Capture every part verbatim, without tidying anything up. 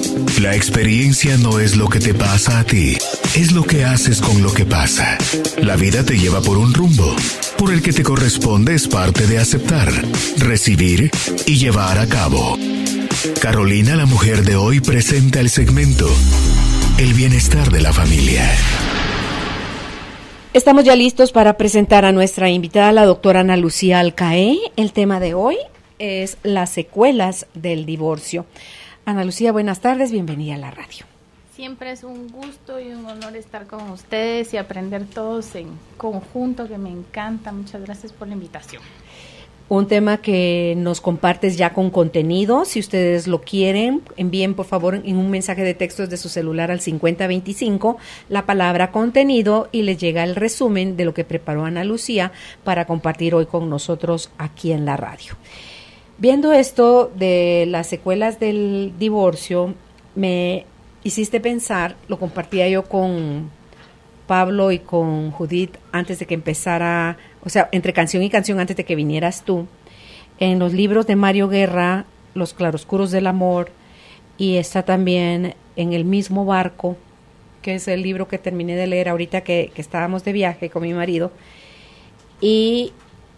La experiencia no es lo que te pasa a ti, es lo que haces con lo que pasa. La vida te lleva por un rumbo, por el que te corresponde es parte de aceptar, recibir y llevar a cabo. Carolina, la mujer de hoy, presenta el segmento El bienestar de la familia. Estamos ya listos para presentar a nuestra invitada, la doctora Ana Lucía Alcaé. El tema de hoy es las secuelas del divorcio. Ana Lucía, buenas tardes, bienvenida a la radio. Siempre es un gusto y un honor estar con ustedes y aprender todos en conjunto, que me encanta. Muchas gracias por la invitación. Un tema que nos compartes ya con contenido. Si ustedes lo quieren, envíen por favor en un mensaje de texto desde su celular al cincuenta veinticinco la palabra contenido y les llega el resumen de lo que preparó Ana Lucía para compartir hoy con nosotros aquí en la radio. Viendo esto de las secuelas del divorcio, me hiciste pensar, lo compartía yo con Pablo y con Judith antes de que empezara, o sea, entre canción y canción antes de que vinieras tú, en los libros de Mario Guerra, Los claroscuros del amor, y está también En el mismo barco, que es el libro que terminé de leer ahorita que, que estábamos de viaje con mi marido, y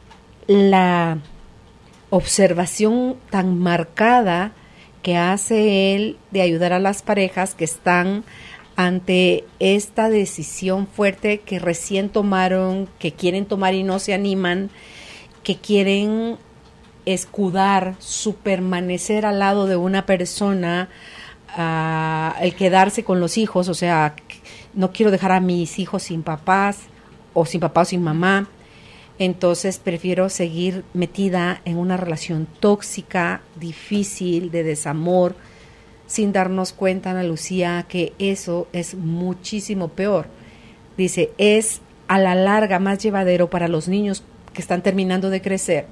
la observación tan marcada que hace él de ayudar a las parejas que están ante esta decisión fuerte que recién tomaron, que quieren tomar y no se animan, que quieren escudar su permanecer al lado de una persona, uh, el quedarse con los hijos, o sea, no quiero dejar a mis hijos sin papás o sin papá o sin mamá. Entonces prefiero seguir metida en una relación tóxica, difícil, de desamor, sin darnos cuenta, Ana Lucía, que eso es muchísimo peor. Dice, es a la larga más llevadero para los niños que están terminando de crecer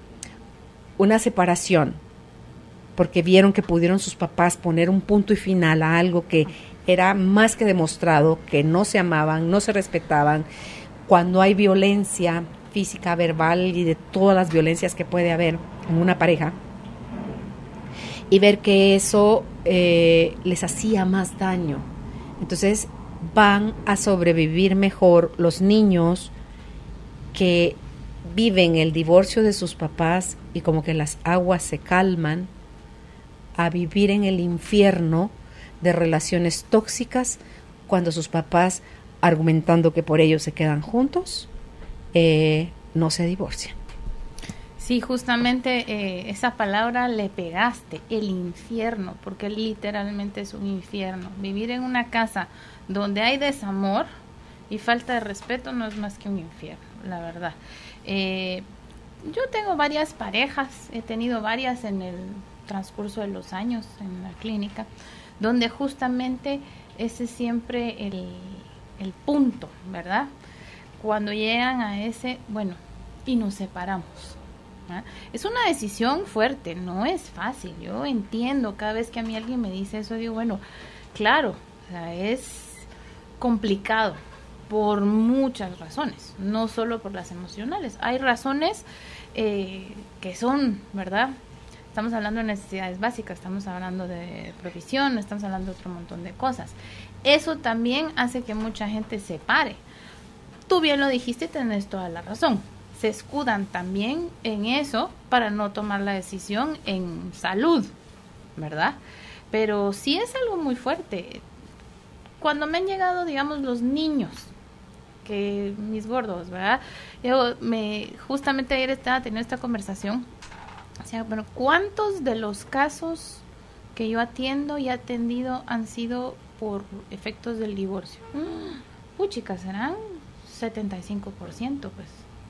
una separación, porque vieron que pudieron sus papás poner un punto y final a algo que era más que demostrado, que no se amaban, no se respetaban. Cuando hay violencia física, verbal y de todas las violencias que puede haber en una pareja, y ver que eso eh, les hacía más daño. Entonces van a sobrevivir mejor los niños que viven el divorcio de sus papás y como que las aguas se calman, a vivir en el infierno de relaciones tóxicas cuando sus papás, argumentando que por ellos se quedan juntos, Eh, no se divorcian. Sí, justamente eh, esa palabra le pegaste, el infierno, porque literalmente es un infierno. Vivir en una casa donde hay desamor y falta de respeto no es más que un infierno, la verdad. Eh, yo tengo varias parejas, he tenido varias en el transcurso de los años en la clínica, donde justamente ese es siempre el, el punto, ¿verdad? Cuando llegan a ese, bueno, y nos separamos. ¿Ah? Es una decisión fuerte, no es fácil. Yo entiendo, cada vez que a mí alguien me dice eso, digo, bueno, claro, o sea, es complicado por muchas razones, no solo por las emocionales. Hay razones eh, que son, ¿verdad? Estamos hablando de necesidades básicas, estamos hablando de provisión, estamos hablando de otro montón de cosas. Eso también hace que mucha gente se pare. Tú bien lo dijiste y tenés toda la razón. Se escudan también en eso para no tomar la decisión en salud, ¿verdad? Pero sí es algo muy fuerte. Cuando me han llegado, digamos, los niños, que mis gordos, ¿verdad? Yo me, justamente ayer estaba teniendo esta conversación. O sea, bueno, ¿cuántos de los casos que yo atiendo y he atendido han sido por efectos del divorcio? Mm, uy, chicas, serán setenta y cinco por ciento, pues,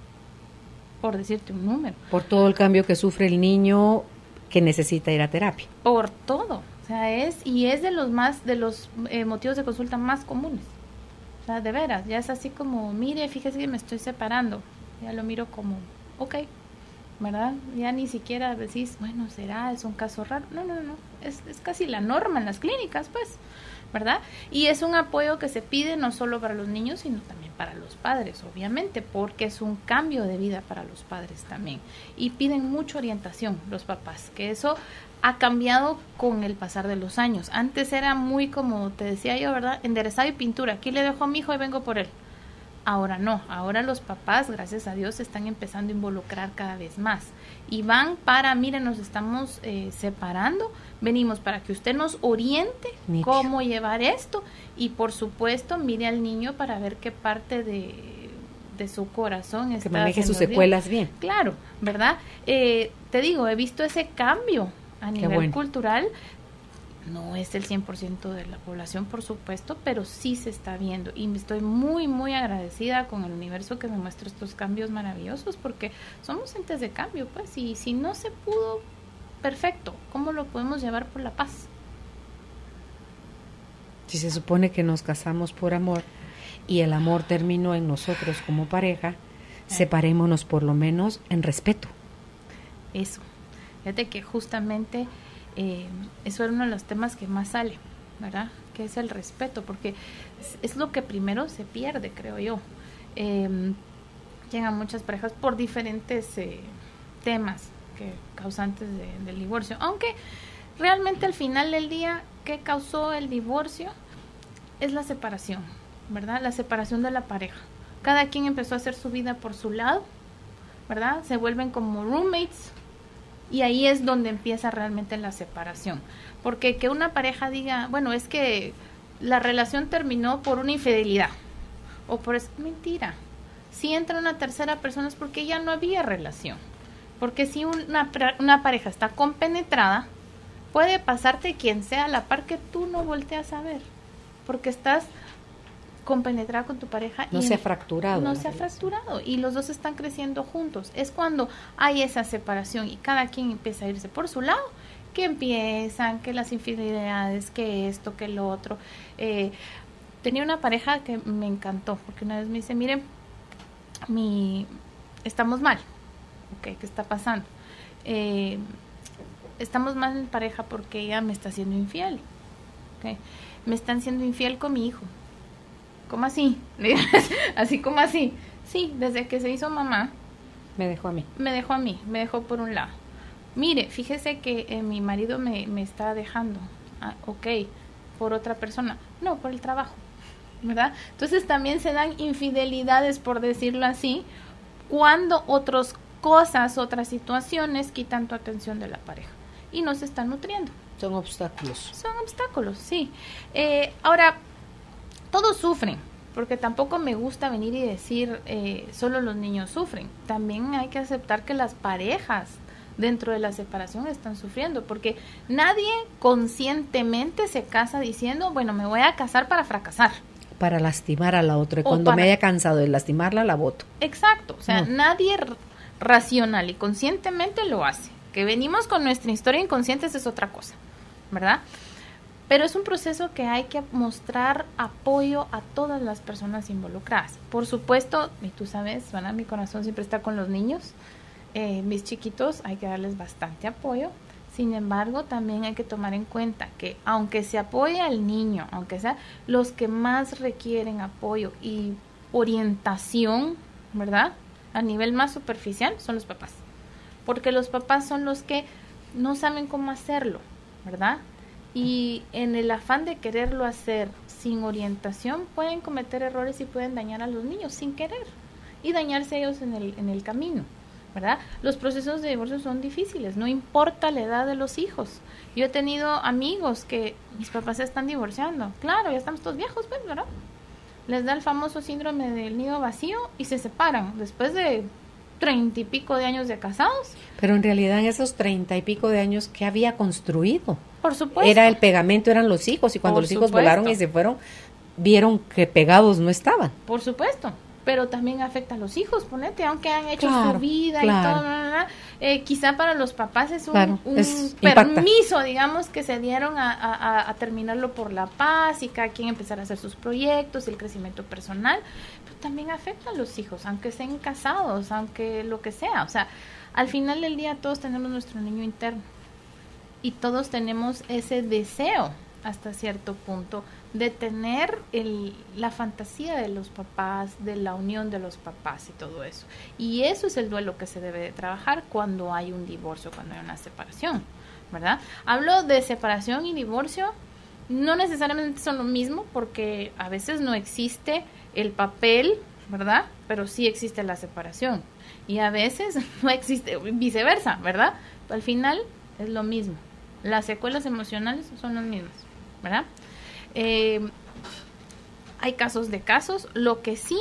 por decirte un número. Por todo el cambio que sufre el niño que necesita ir a terapia. Por todo, o sea, es, y es de los más, de los eh, motivos de consulta más comunes. O sea, de veras, ya es así como, mire, fíjese que me estoy separando. Ya lo miro como, ok, ¿verdad? Ya ni siquiera decís, bueno, será, es un caso raro. No, no, no, es, es casi la norma en las clínicas, pues, ¿verdad? Y es un apoyo que se pide no solo para los niños, sino también para los padres, obviamente, porque es un cambio de vida para los padres también. Y piden mucha orientación los papás, que eso ha cambiado con el pasar de los años. Antes era muy, como te decía yo, ¿verdad? Enderezado y pintura. Aquí le dejo a mi hijo y vengo por él. Ahora no, ahora los papás, gracias a Dios, se están empezando a involucrar cada vez más. Y van para, miren, nos estamos eh, separando, venimos para que usted nos oriente Nicho. cómo llevar esto. Y por supuesto, mire al niño para ver qué parte de, de su corazón está. Que maneje sus secuelas bien. bien. Claro, ¿verdad? Eh, te digo, he visto ese cambio a nivel bueno. cultural. No es el cien por ciento de la población, por supuesto, pero sí se está viendo. Y estoy muy, muy agradecida con el universo que me muestra estos cambios maravillosos, porque somos entes de cambio, pues. Y si no se pudo, perfecto. ¿Cómo lo podemos llevar por la paz? Si se supone que nos casamos por amor y el amor terminó en nosotros como pareja, eh. separémonos por lo menos en respeto. Eso. Fíjate que justamente... Eh, eso era uno de los temas que más sale, ¿verdad? Que es el respeto, porque es, es lo que primero se pierde, creo yo. Eh, llegan muchas parejas por diferentes eh, temas que causantes de, del divorcio, aunque realmente al final del día, ¿qué causó el divorcio? Es la separación, ¿verdad? La separación de la pareja. Cada quien empezó a hacer su vida por su lado, ¿verdad? Se vuelven como roommates. Y ahí es donde empieza realmente la separación. Porque que una pareja diga, bueno, es que la relación terminó por una infidelidad. O por es mentira. Si entra una tercera persona es porque ya no había relación. Porque si una, una pareja está compenetrada, puede pasarte quien sea a la par que tú no volteas a ver. Porque estás compenetrada con tu pareja. No y se ha fracturado. No se ha fracturado y los dos están creciendo juntos. Es cuando hay esa separación y cada quien empieza a irse por su lado, que empiezan, que las infidelidades, que esto, que lo otro. Eh, tenía una pareja que me encantó, porque una vez me dice, miren, mi, estamos mal. Ok, ¿qué está pasando? Eh, estamos mal en pareja porque ella me está haciendo infiel. Okay. Me están siendo infiel con mi hijo. ¿Cómo así? Así como así. Sí, desde que se hizo mamá. Me dejó a mí. Me dejó a mí, me dejó por un lado. Mire, fíjese que eh, mi marido me, me está dejando. Ah, ok, por otra persona. No, por el trabajo, ¿verdad? Entonces también se dan infidelidades, por decirlo así, cuando otras cosas, otras situaciones quitan tu atención de la pareja y no se están nutriendo. Son obstáculos. Son obstáculos, sí. Eh, ahora, todos sufren, porque tampoco me gusta venir y decir eh, solo los niños sufren. También hay que aceptar que las parejas dentro de la separación están sufriendo, porque nadie conscientemente se casa diciendo, bueno, me voy a casar para fracasar. Para lastimar a la otra. Y cuando para... me haya cansado de lastimarla, la voto. Exacto. O sea, no. Nadie r- racional y conscientemente lo hace. Que venimos con nuestra historia inconsciente, eso es otra cosa, ¿verdad? Pero es un proceso que hay que mostrar apoyo a todas las personas involucradas. Por supuesto, y tú sabes, ¿verdad? Mi corazón siempre está con los niños. Eh, mis chiquitos, hay que darles bastante apoyo. Sin embargo, también hay que tomar en cuenta que aunque se apoye al niño, aunque sea los que más requieren apoyo y orientación, ¿verdad? A nivel más superficial, son los papás. Porque los papás son los que no saben cómo hacerlo, ¿verdad? Y en el afán de quererlo hacer sin orientación, pueden cometer errores y pueden dañar a los niños sin querer y dañarse ellos en el, en el camino, ¿verdad? Los procesos de divorcio son difíciles, no importa la edad de los hijos. Yo he tenido amigos que mis papás se están divorciando. Claro, ya estamos todos viejos, pues, ¿verdad? Les da el famoso síndrome del nido vacío y se separan después de treinta y pico de años de casados. Pero en realidad en esos treinta y pico de años, ¿qué había construido? Por supuesto. Era el pegamento, eran los hijos, y cuando Por los hijos supuesto. volaron y se fueron, vieron que pegados no estaban. Por supuesto, pero también afecta a los hijos, ponete, aunque han hecho claro, su vida claro. y todo, bla, bla, bla, eh, quizá para los papás es un, claro, un es, permiso, impacta. digamos, que se dieron a, a, a terminarlo por la paz y cada quien empezar a hacer sus proyectos y el crecimiento personal, pero también afecta a los hijos, aunque estén casados, aunque lo que sea, o sea, al final del día todos tenemos nuestro niño interno y todos tenemos ese deseo hasta cierto punto de tener el, la fantasía de los papás, de la unión de los papás y todo eso. Y eso es el duelo que se debe de trabajar cuando hay un divorcio, cuando hay una separación, ¿verdad? Hablo de separación y divorcio, no necesariamente son lo mismo, porque a veces no existe el papel, ¿verdad? Pero sí existe la separación. Y a veces no existe, viceversa, ¿verdad? Al final es lo mismo. Las secuelas emocionales son las mismas, ¿verdad? Eh, hay casos de casos. Lo que sí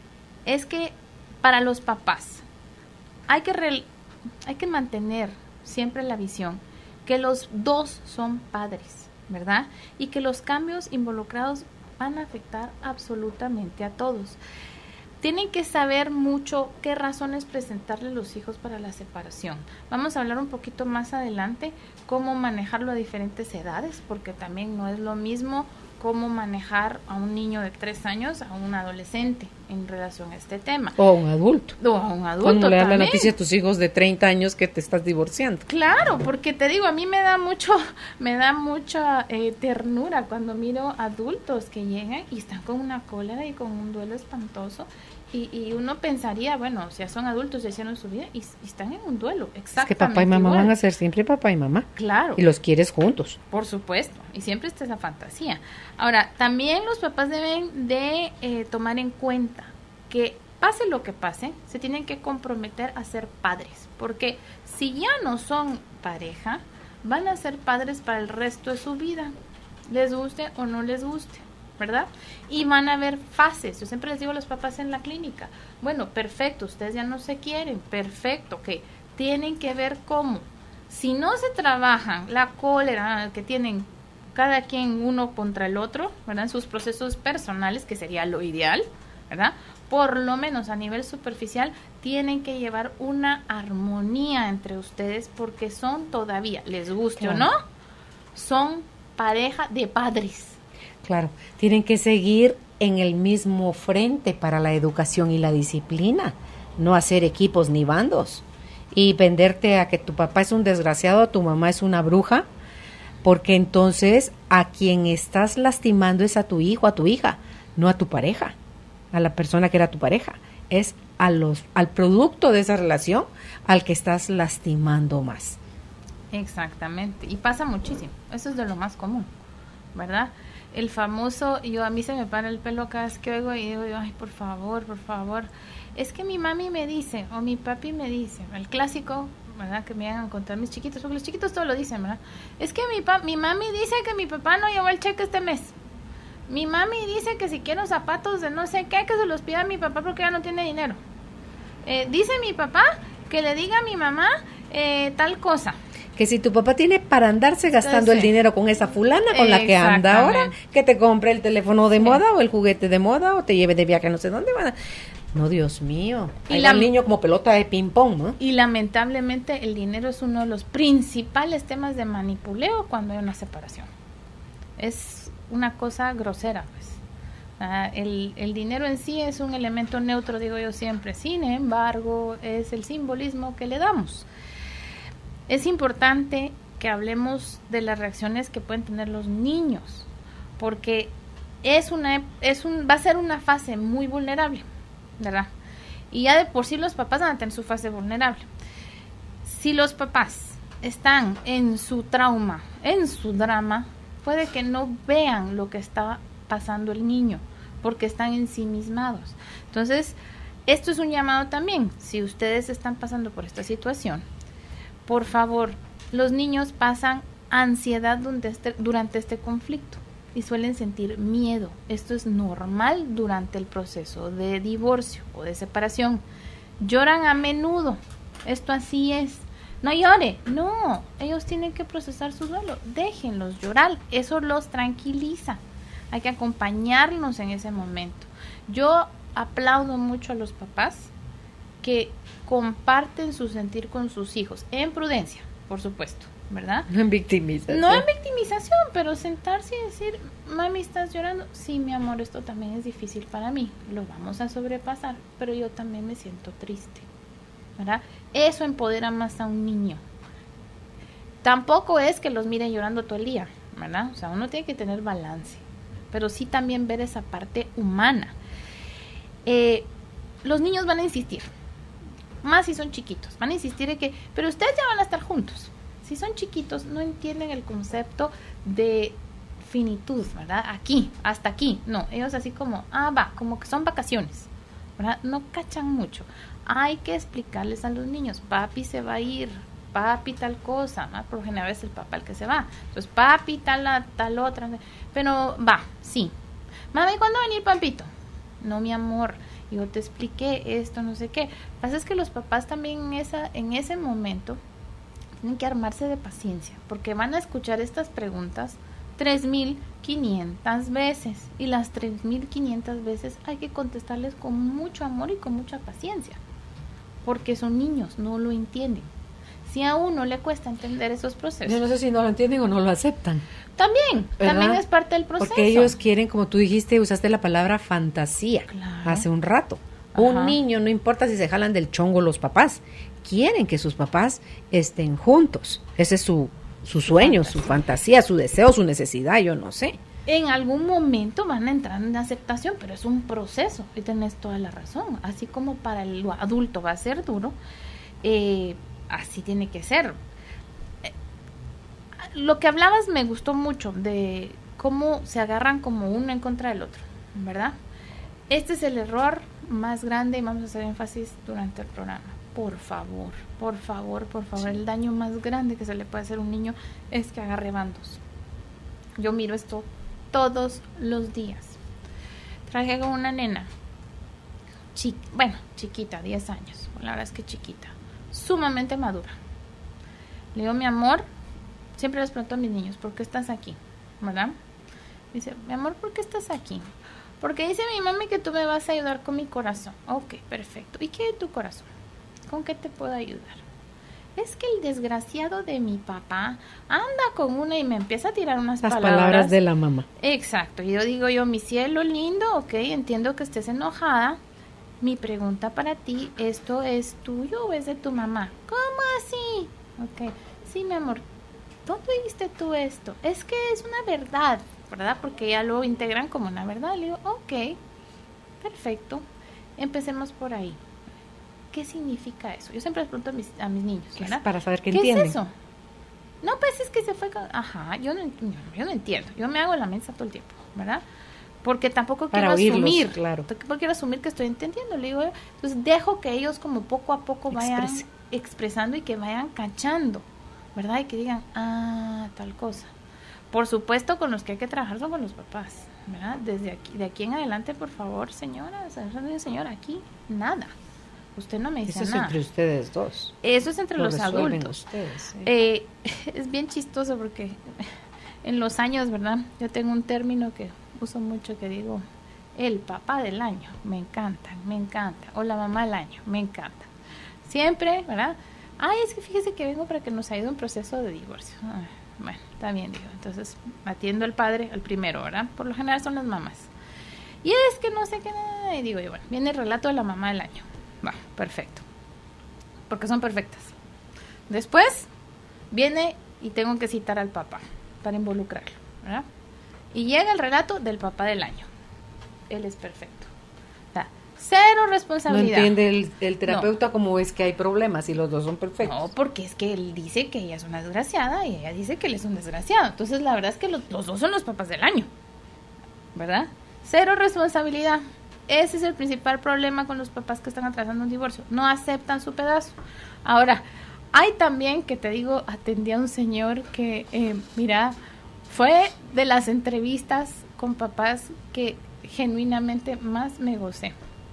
es que para los papás hay que, re, hay que mantener siempre la visión que los dos son padres, ¿verdad? Y que los cambios involucrados van a afectar absolutamente a todos. Tienen que saber mucho qué razones presentarle a los hijos para la separación. Vamos a hablar un poquito más adelante cómo manejarlo a diferentes edades, porque también no es lo mismo cómo manejar a un niño de tres años a un adolescente en relación a este tema. O a un adulto. O a un adulto Cuando le das la también. noticia a tus hijos de treinta años que te estás divorciando. Claro, porque te digo, a mí me da mucho, me da mucha eh, ternura cuando miro adultos que llegan y están con una cólera y con un duelo espantoso. Y, y uno pensaría, bueno, o sea, son adultos, ya hicieron su vida y, y están en un duelo, exactamente. Es que papá y mamá igual. van a ser siempre papá y mamá. Claro. Y los quieres juntos. Por supuesto, y siempre está esa fantasía. Ahora, también los papás deben de eh, tomar en cuenta que pase lo que pase, se tienen que comprometer a ser padres, porque si ya no son pareja, van a ser padres para el resto de su vida, les guste o no les guste, ¿verdad? Y van a haber fases. Yo siempre les digo a los papás en la clínica, bueno, perfecto, ustedes ya no se quieren, perfecto, ok, tienen que ver cómo. Si no se trabajan la cólera que tienen cada quien uno contra el otro, ¿verdad? En sus procesos personales, que sería lo ideal, ¿verdad? Por lo menos a nivel superficial, tienen que llevar una armonía entre ustedes, porque son todavía, les guste claro. o no, son pareja de padres. Claro, tienen que seguir en el mismo frente para la educación y la disciplina, no hacer equipos ni bandos y venderte a que tu papá es un desgraciado, tu mamá es una bruja, porque entonces a quien estás lastimando es a tu hijo, a tu hija, no a tu pareja, a la persona que era tu pareja, es a los, al producto de esa relación al que estás lastimando más. Exactamente, y pasa muchísimo, eso es de lo más común, ¿verdad? El famoso, yo a mí se me para el pelo cada vez que oigo y digo, ay, por favor, por favor, es que mi mami me dice, o mi papi me dice, el clásico, ¿verdad? Que me hagan a contar mis chiquitos, porque los chiquitos todo lo dicen, ¿verdad? Es que mi, pa mi mami dice que mi papá no llevó el cheque este mes. Mi mami dice que si quiero zapatos de no sé qué, que se los pida a mi papá porque ya no tiene dinero. Eh, dice mi papá que le diga a mi mamá eh, tal cosa. Que si tu papá tiene para andarse gastando Entonces, el dinero con esa fulana con la que anda ahora, que te compre el teléfono de sí. moda o el juguete de moda o te lleve de viaje no sé dónde van a... No, Dios mío. Y Ahí la, el niño como pelota de ping pong, ¿no? Y lamentablemente el dinero es uno de los principales temas de manipuleo cuando hay una separación. Es una cosa grosera, pues. Uh, el, el dinero en sí es un elemento neutro, digo yo siempre. Sin embargo, es el simbolismo que le damos. Es importante que hablemos de las reacciones que pueden tener los niños, porque es una, es un, va a ser una fase muy vulnerable, ¿verdad? Y ya de por sí los papás van a tener su fase vulnerable. Si los papás están en su trauma, en su drama, puede que no vean lo que está pasando el niño, porque están ensimismados. Entonces, esto es un llamado también. Si ustedes están pasando por esta situación, por favor, los niños pasan ansiedad durante este, durante este conflicto y suelen sentir miedo. Esto es normal durante el proceso de divorcio o de separación. Lloran a menudo. Esto así es. No llore. No, ellos tienen que procesar su duelo. Déjenlos llorar. Eso los tranquiliza. Hay que acompañarlos en ese momento. Yo aplaudo mucho a los papás que comparten su sentir con sus hijos, en prudencia, por supuesto, ¿verdad? No en victimización. No en victimización, pero sentarse y decir, mami, ¿estás llorando? Sí, mi amor, esto también es difícil para mí, lo vamos a sobrepasar, pero yo también me siento triste, ¿verdad? Eso empodera más a un niño. Tampoco es que los miren llorando todo el día, ¿verdad? O sea, uno tiene que tener balance, pero sí también ver esa parte humana. Eh, los niños van a insistir, más si son chiquitos, van a insistir en que, pero ustedes ya van a estar juntos. Si son chiquitos, no entienden el concepto de finitud, ¿verdad? Aquí, hasta aquí. No, ellos así como, ah, va, como que son vacaciones, ¿verdad? No cachan mucho. Hay que explicarles a los niños, papi se va a ir, papi tal cosa, ¿no? Por lo general es el papá el que se va. Entonces, papi tal, tal otra. Pero va, sí. Mami, ¿cuándo va a venir papito? No, mi amor, yo te expliqué esto, no sé qué. Lo que pasa es que los papás también en, esa, en ese momento tienen que armarse de paciencia, porque van a escuchar estas preguntas tres mil quinientas veces, y las tres mil quinientas veces hay que contestarles con mucho amor y con mucha paciencia, porque son niños, no lo entienden. Si a uno le cuesta entender esos procesos, yo no sé si no lo entienden o no lo aceptan. También, ¿verdad? También es parte del proceso. Porque ellos quieren, como tú dijiste, usaste la palabra fantasía, claro, hace un rato. Ajá. Un niño, no importa si se jalan del chongo los papás, quieren que sus papás estén juntos. Ese es su, su sueño, fantasía. su fantasía, su deseo, su necesidad, yo no sé. En algún momento van a entrar en aceptación, pero es un proceso, y tenés toda la razón. Así como para el adulto va a ser duro, eh, así tiene que ser. Eh, lo que hablabas me gustó mucho, de cómo se agarran como uno en contra del otro, ¿verdad? Este es el error más grande, y vamos a hacer énfasis durante el programa. Por favor, por favor, por favor, sí. El daño más grande que se le puede hacer a un niño es que agarre bandos. Yo miro esto todos los días. Traje con una nena, chi- bueno, chiquita, diez años, la verdad es que chiquita, sumamente madura. Le digo, mi amor, siempre les pregunto a mis niños, ¿por qué estás aquí? ¿Verdad? Dice, mi amor, ¿por qué estás aquí? Porque dice mi mami que tú me vas a ayudar con mi corazón. Ok, perfecto. ¿Y qué de tu corazón? ¿Con qué te puedo ayudar? Es que el desgraciado de mi papá anda con una y me empieza a tirar unas Las palabras. palabras de la mamá. Exacto. Y yo digo yo, mi cielo lindo, ok, entiendo que estés enojada. Mi pregunta para ti, ¿esto es tuyo o es de tu mamá? ¿Cómo así? Ok, sí, mi amor, ¿dónde viste tú esto? Es que es una verdad, ¿verdad? Porque ya lo integran como una verdad. Le digo, ok, perfecto, empecemos por ahí. ¿Qué significa eso? Yo siempre les pregunto a mis, a mis niños, ¿verdad? Para saber qué, ¿Qué entienden. es eso? No, pues es que se fue... Ajá, yo no, yo no entiendo. Yo me hago la mensa todo el tiempo, ¿verdad? Porque tampoco Para quiero oírlos, asumir. Claro. Tampoco quiero asumir que estoy entendiendo. Le digo, entonces dejo que ellos como poco a poco vayan Exprese. expresando y que vayan cachando, ¿verdad? Y que digan, ah, tal cosa. Por supuesto, con los que hay que trabajar son con los papás, ¿verdad? Desde aquí, de aquí en adelante, por favor, señora, señora, aquí, nada. Usted no me dice Eso nada. Eso es entre ustedes dos. Eso es entre Lo los adultos. Ustedes, sí. eh, es bien chistoso porque en los años, ¿verdad? Yo tengo un término que uso mucho que digo, el papá del año, me encanta, me encanta. O la mamá del año, me encanta. Siempre, ¿verdad? Ay, es que fíjese que vengo para que nos ayude un proceso de divorcio. Ay, bueno, está bien, digo. Entonces, atiendo al padre, al primero, ¿verdad? Por lo general son las mamás. Y es que no sé qué nada. Y digo yo, bueno, viene el relato de la mamá del año. Va, perfecto. Porque son perfectas. Después viene y tengo que citar al papá para involucrarlo, ¿verdad? Y llega el relato del papá del año. Él es perfecto. O sea, cero responsabilidad. No entiende el, el terapeuta no. Cómo es que hay problemas y los dos son perfectos. No, porque es que él dice que ella es una desgraciada y ella dice que él es un desgraciado. Entonces la verdad es que los, los dos son los papás del año, ¿verdad? Cero responsabilidad. Ese es el principal problema con los papás que están atrasando un divorcio. No aceptan su pedazo. Ahora, hay también, que te digo, atendí a un señor que, eh, mira, fue de las entrevistas con papás que genuinamente más me gocé.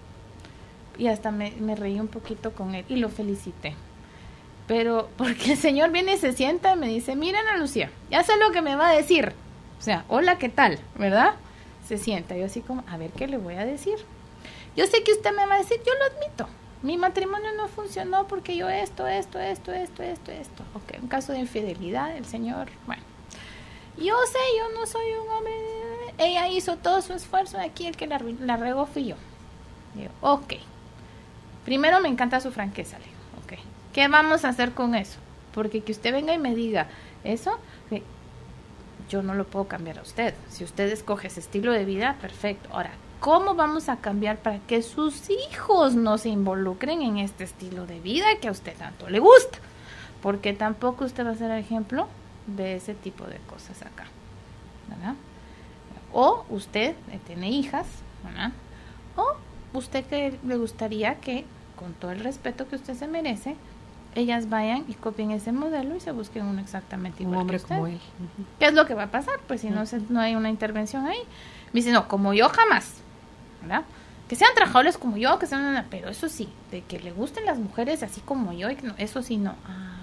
Y hasta me, me reí un poquito con él y lo felicité. Pero porque el señor viene y se sienta y me dice, mira, Ana Lucía, ya sé lo que me va a decir. O sea, hola, ¿qué tal? ¿Verdad? Se sienta, yo así como, a ver qué le voy a decir. Yo sé que usted me va a decir, yo lo admito, mi matrimonio no funcionó porque yo esto, esto, esto, esto, esto, esto. Ok, un caso de infidelidad, el señor, bueno. Yo sé, yo no soy un hombre, ella hizo todo su esfuerzo, aquí el que la, la regó fui yo. Digo, ok, primero me encanta su franqueza, le digo, ok, ¿qué vamos a hacer con eso? Porque que usted venga y me diga eso, okay, yo no lo puedo cambiar a usted. Si usted escoge ese estilo de vida, perfecto. Ahora, ¿cómo vamos a cambiar para que sus hijos no se involucren en este estilo de vida que a usted tanto le gusta? Porque tampoco usted va a ser ejemplo de ese tipo de cosas acá, ¿verdad? O usted tiene hijas, ¿verdad? O usted que le gustaría que, con todo el respeto que usted se merece, ellas vayan y copien ese modelo y se busquen uno exactamente igual un hombre que usted. como él. Uh-huh. ¿Qué es lo que va a pasar? Pues si no, se, no hay una intervención ahí. Me dice, no, como yo jamás, ¿verdad? Que sean trabajadoras como yo, que sean una, pero eso sí, de que le gusten las mujeres así como yo, y que no, eso sí no. Ah,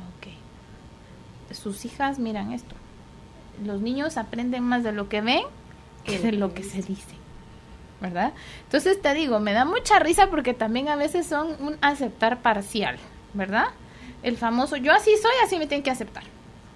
ok. Sus hijas miran esto. Los niños aprenden más de lo que ven que de lo que se dice, ¿verdad? Entonces te digo, me da mucha risa porque también a veces son un aceptar parcial, ¿verdad? El famoso, yo así soy, así me tienen que aceptar.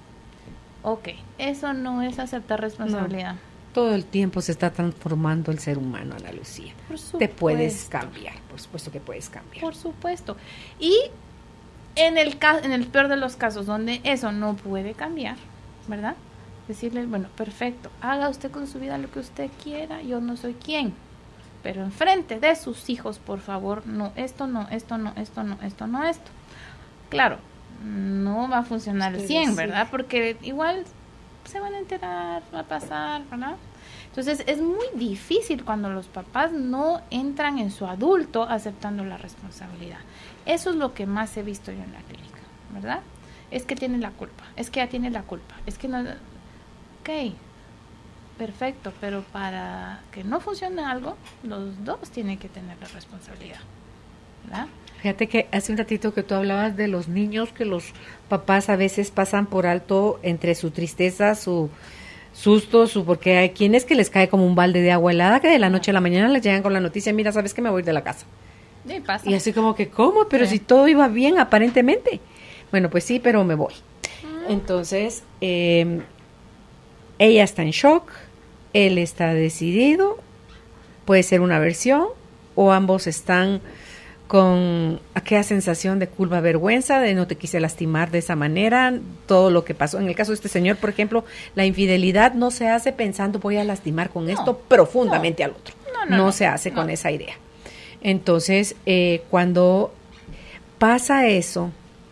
Ok, eso no es aceptar responsabilidad. No. Todo el tiempo se está transformando el ser humano, Ana Lucía. Por supuesto. Te puedes cambiar, por supuesto que puedes cambiar. Por supuesto. Y en el, ca- en el peor de los casos, donde eso no puede cambiar, ¿verdad? Decirle, bueno, perfecto, haga usted con su vida lo que usted quiera, yo no soy quien. Pero enfrente de sus hijos, por favor, no, esto no, esto no, esto no, esto no, esto. Claro, no va a funcionar al cien, ¿verdad? Porque igual se van a enterar, va a pasar, ¿verdad? Entonces es muy difícil cuando los papás no entran en su adulto aceptando la responsabilidad. Eso es lo que más he visto yo en la clínica, ¿verdad? Es que tiene la culpa, es que ya tiene la culpa, es que no... Ok, perfecto, pero para que no funcione algo, los dos tienen que tener la responsabilidad, ¿verdad? Fíjate que hace un ratito que tú hablabas de los niños que los papás a veces pasan por alto entre su tristeza, su susto, su porque hay quienes que les cae como un balde de agua helada que de la noche a la mañana les llegan con la noticia, mira, ¿sabes qué? Me voy de la casa. Y pasa. Y así como que, ¿cómo? Pero sí. Si todo iba bien aparentemente. Bueno, pues sí, pero me voy. Mm. Entonces, eh, ella está en shock, él está decidido, puede ser una versión, o ambos están con aquella sensación de culpa, vergüenza, de no te quise lastimar de esa manera, todo lo que pasó. En el caso de este señor, por ejemplo, la infidelidad no se hace pensando voy a lastimar con no, esto profundamente no, al otro. No, no, no, no se hace no. con esa idea. Entonces, eh, cuando pasa eso,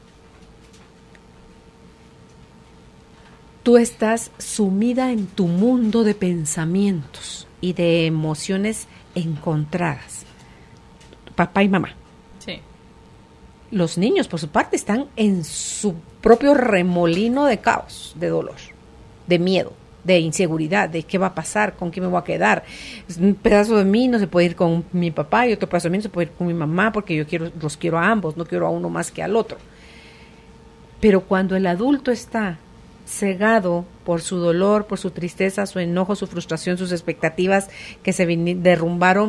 tú estás sumida en tu mundo de pensamientos y de emociones encontradas. Papá y mamá. Sí. Los niños, por su parte, están en su propio remolino de caos, de dolor, de miedo, de inseguridad, de qué va a pasar, con quién me voy a quedar. Un pedazo de mí no se puede ir con mi papá y otro pedazo de mí no se puede ir con mi mamá porque yo quiero, los quiero a ambos, no quiero a uno más que al otro. Pero cuando el adulto está cegado por su dolor, por su tristeza, su enojo, su frustración, sus expectativas que se derrumbaron,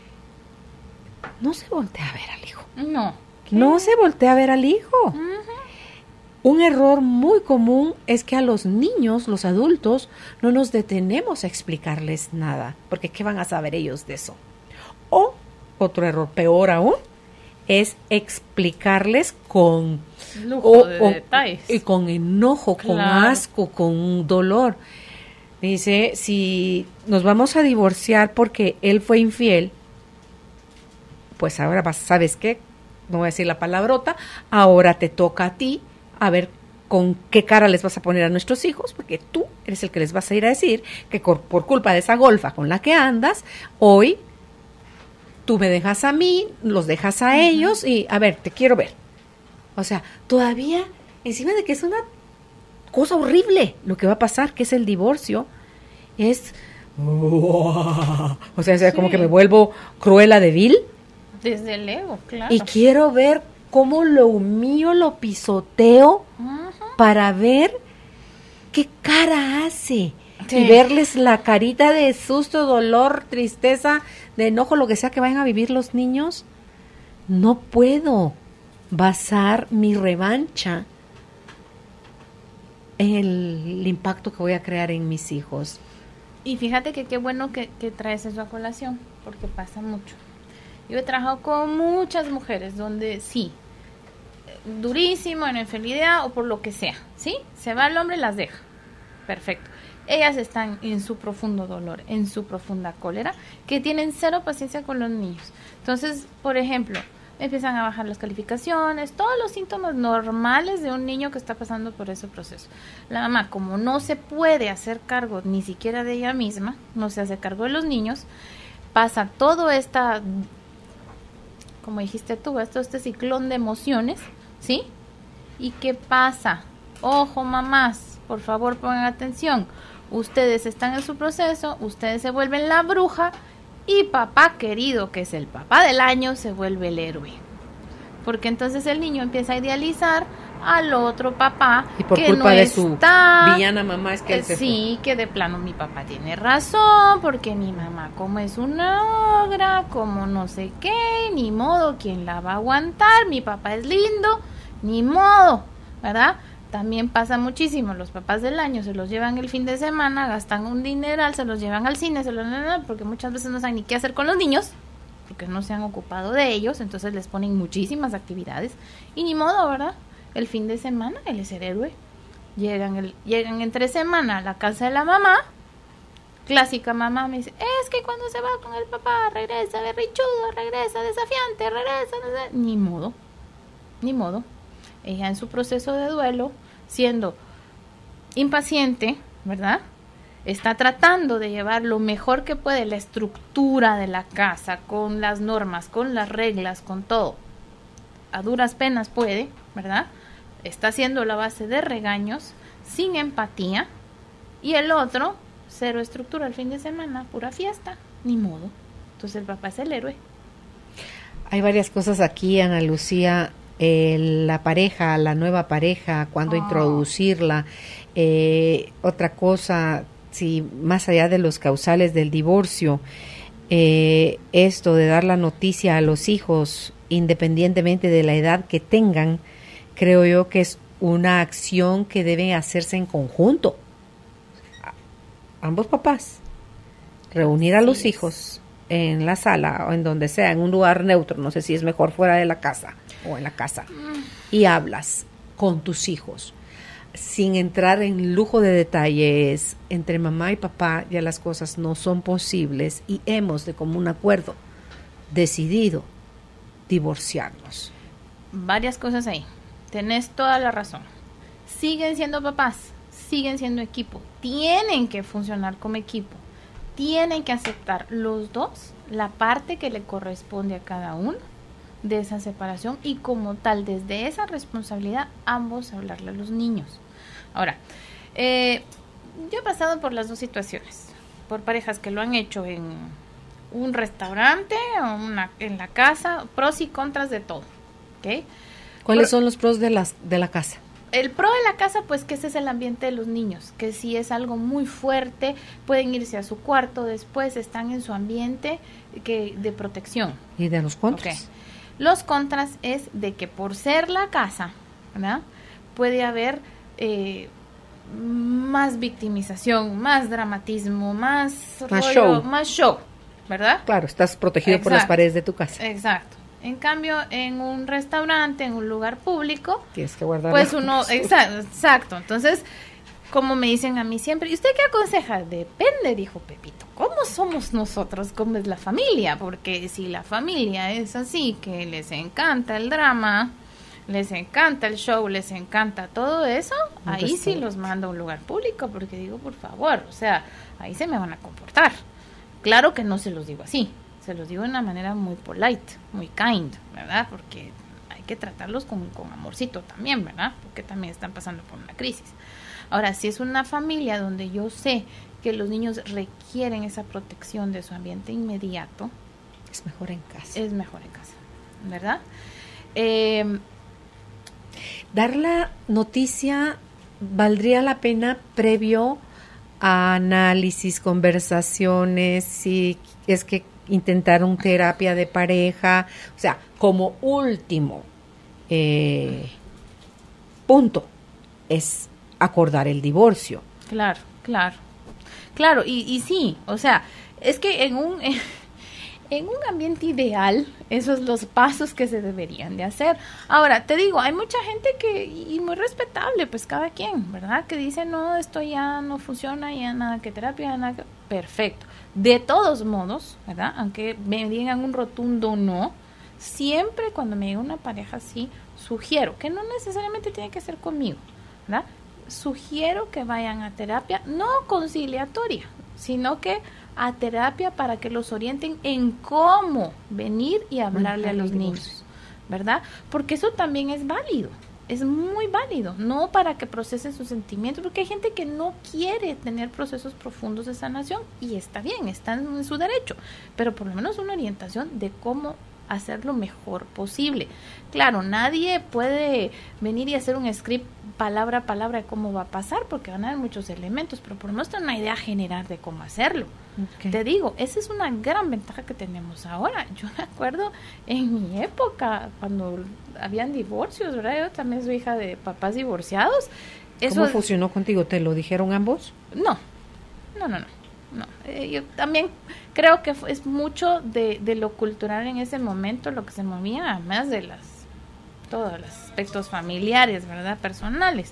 no se voltea a ver al hijo. No. ¿Qué? No se voltea a ver al hijo. Uh-huh. Un error muy común es que a los niños, los adultos, no nos detenemos a explicarles nada, porque ¿qué van a saber ellos de eso? O, otro error peor aún, es explicarles con lujo o, de o, detalles. Y con enojo, claro. Con asco, con dolor. Dice, si nos vamos a divorciar porque él fue infiel, pues ahora vas, ¿sabes qué? No voy a decir la palabrota, ahora te toca a ti a ver con qué cara les vas a poner a nuestros hijos, porque tú eres el que les vas a ir a decir que por, por culpa de esa golfa con la que andas, hoy tú me dejas a mí, los dejas a uh-huh. ellos y, a ver, te quiero ver. O sea, todavía, encima de que es una cosa horrible lo que va a pasar, que es el divorcio, es, oh, o sea, o sea sí. como que me vuelvo Cruella de Vil. Desde el ego, claro. Y quiero ver cómo lo humillo, lo pisoteo, uh-huh. para ver qué cara hace. Sí. Y verles la carita de susto, dolor, tristeza, de enojo, lo que sea que vayan a vivir los niños. No puedo basar mi revancha en el impacto que voy a crear en mis hijos. Y fíjate que qué bueno que, que traes eso a colación, porque pasa mucho. Yo he trabajado con muchas mujeres donde sí, durísimo, en infidelidad o por lo que sea, ¿sí? Se va el hombre y las deja. Perfecto. ellas están en su profundo dolor, en su profunda cólera, que tienen cero paciencia con los niños. Entonces, por ejemplo, empiezan a bajar las calificaciones, todos los síntomas normales de un niño que está pasando por ese proceso. La mamá, como no se puede hacer cargo ni siquiera de ella misma, no se hace cargo de los niños, pasa todo esta, como dijiste tú, esto, este ciclón de emociones, ¿sí? ¿Y qué pasa? Ojo, mamás, por favor pongan atención. Ustedes están en su proceso, ustedes se vuelven la bruja y papá querido, que es el papá del año, se vuelve el héroe. Porque entonces el niño empieza a idealizar al otro papa y por que culpa no de está, su villana mamá es que él eh, se sí, fue. Que de plano mi papá tiene razón, porque mi mamá como es una ogra, como no sé qué, ni modo, ¿quién la va a aguantar? Mi papá es lindo, ni modo, ¿verdad? También pasa muchísimo, los papás del año se los llevan el fin de semana, gastan un dineral, se los llevan al cine, se los porque muchas veces no saben ni qué hacer con los niños, porque no se han ocupado de ellos, entonces les ponen muchísimas actividades, y ni modo, ¿verdad? El fin de semana, él es el héroe. Llegan, el, llegan entre semana a la casa de la mamá, clásica mamá me dice, es que cuando se va con el papá, regresa berrichudo, regresa desafiante, regresa, no sé. Ni modo, ni modo. Ella en su proceso de duelo, siendo impaciente, ¿verdad? Está tratando de llevar lo mejor que puede la estructura de la casa, con las normas, con las reglas, con todo. A duras penas puede, ¿verdad? Está haciendo la base de regaños, sin empatía, y el otro, cero estructura el fin de semana, pura fiesta, ni modo. Entonces el papá es el héroe. Hay varias cosas aquí, Ana Lucía. Eh, la pareja, la nueva pareja, cuándo oh. introducirla. Eh, otra cosa, si más allá de los causales del divorcio, eh, esto de dar la noticia a los hijos, independientemente de la edad que tengan, creo yo que es una acción que debe hacerse en conjunto. Ambos papás, reunir a los hijos en la sala o en donde sea, en un lugar neutro, no sé si es mejor fuera de la casa o en la casa, y hablas con tus hijos sin entrar en lujo de detalles. Entre mamá y papá ya las cosas no son posibles y hemos de común acuerdo decidido divorciarnos. Varias cosas ahí, tenés toda la razón. Siguen siendo papás, siguen siendo equipo, tienen que funcionar como equipo, tienen que aceptar los dos la parte que le corresponde a cada uno de esa separación, y como tal, desde esa responsabilidad, ambos hablarle a los niños. Ahora, eh, yo he pasado por las dos situaciones, por parejas que lo han hecho en un restaurante o una, en la casa, pros y contras de todo, ¿ok? ¿Cuáles Pro, son los pros de, las, de la casa? El pro de la casa, pues que ese es el ambiente de los niños, que si es algo muy fuerte, pueden irse a su cuarto, después están en su ambiente que, de protección. ¿Y de los contras? Okay. Los contras es de que por ser la casa, ¿verdad?, puede haber eh, más victimización, más dramatismo, más, más rollo, show, más show, ¿verdad? Claro, estás protegido Exacto. por las paredes de tu casa. Exacto. En cambio, en un restaurante, en un lugar público, tienes que guardar. Pues uno, exacto, exacto. Entonces, como me dicen a mí siempre, ¿y usted qué aconseja? Depende, dijo Pepito. ¿Cómo somos nosotros? ¿Cómo es la familia? Porque si la familia es así, que les encanta el drama, les encanta el show, les encanta todo eso, un ahí sí los mando a un lugar público, porque digo, por favor, o sea, ahí se me van a comportar. Claro que no se los digo así, se los digo de una manera muy polite, muy kind, ¿verdad? Porque hay que tratarlos con, con amorcito también, ¿verdad? Porque también están pasando por una crisis. Ahora, si es una familia donde yo sé que los niños requieren esa protección de su ambiente inmediato, es mejor en casa. Es mejor en casa, ¿verdad? Eh, Dar la noticia valdría la pena previo a análisis, conversaciones, si es que intentaron terapia de pareja, o sea, como último eh, punto es acordar el divorcio. Claro, claro, claro, y, y sí, o sea, es que en un En un ambiente ideal, esos son los pasos que se deberían de hacer. Ahora, te digo, hay mucha gente que, y muy respetable, pues cada quien, ¿verdad? Que dice, no, esto ya no funciona, ya nada que terapia, nada que... Perfecto. De todos modos, ¿verdad? Aunque me digan un rotundo no, siempre cuando me llega una pareja así, sugiero, que no necesariamente tiene que ser conmigo, ¿verdad? Sugiero que vayan a terapia, no conciliatoria, sino que a terapia para que los orienten en cómo venir y hablarle a los niños, ¿verdad? Porque eso también es válido, es muy válido, no para que procesen sus sentimientos, porque hay gente que no quiere tener procesos profundos de sanación y está bien, está en su derecho, pero por lo menos una orientación de cómo hacer lo mejor posible. Claro, nadie puede venir y hacer un script palabra a palabra de cómo va a pasar, porque van a haber muchos elementos, pero por lo menos tener una idea general de cómo hacerlo. Okay. Te digo, esa es una gran ventaja que tenemos ahora. Yo me acuerdo en mi época, cuando habían divorcios, ¿verdad? Yo también soy hija de papás divorciados. Eso, ¿cómo funcionó contigo? ¿Te lo dijeron ambos? No, no, no, no. No, eh, yo también creo que es mucho de, de lo cultural en ese momento lo que se movía, además de las todos los aspectos familiares, ¿verdad? Personales.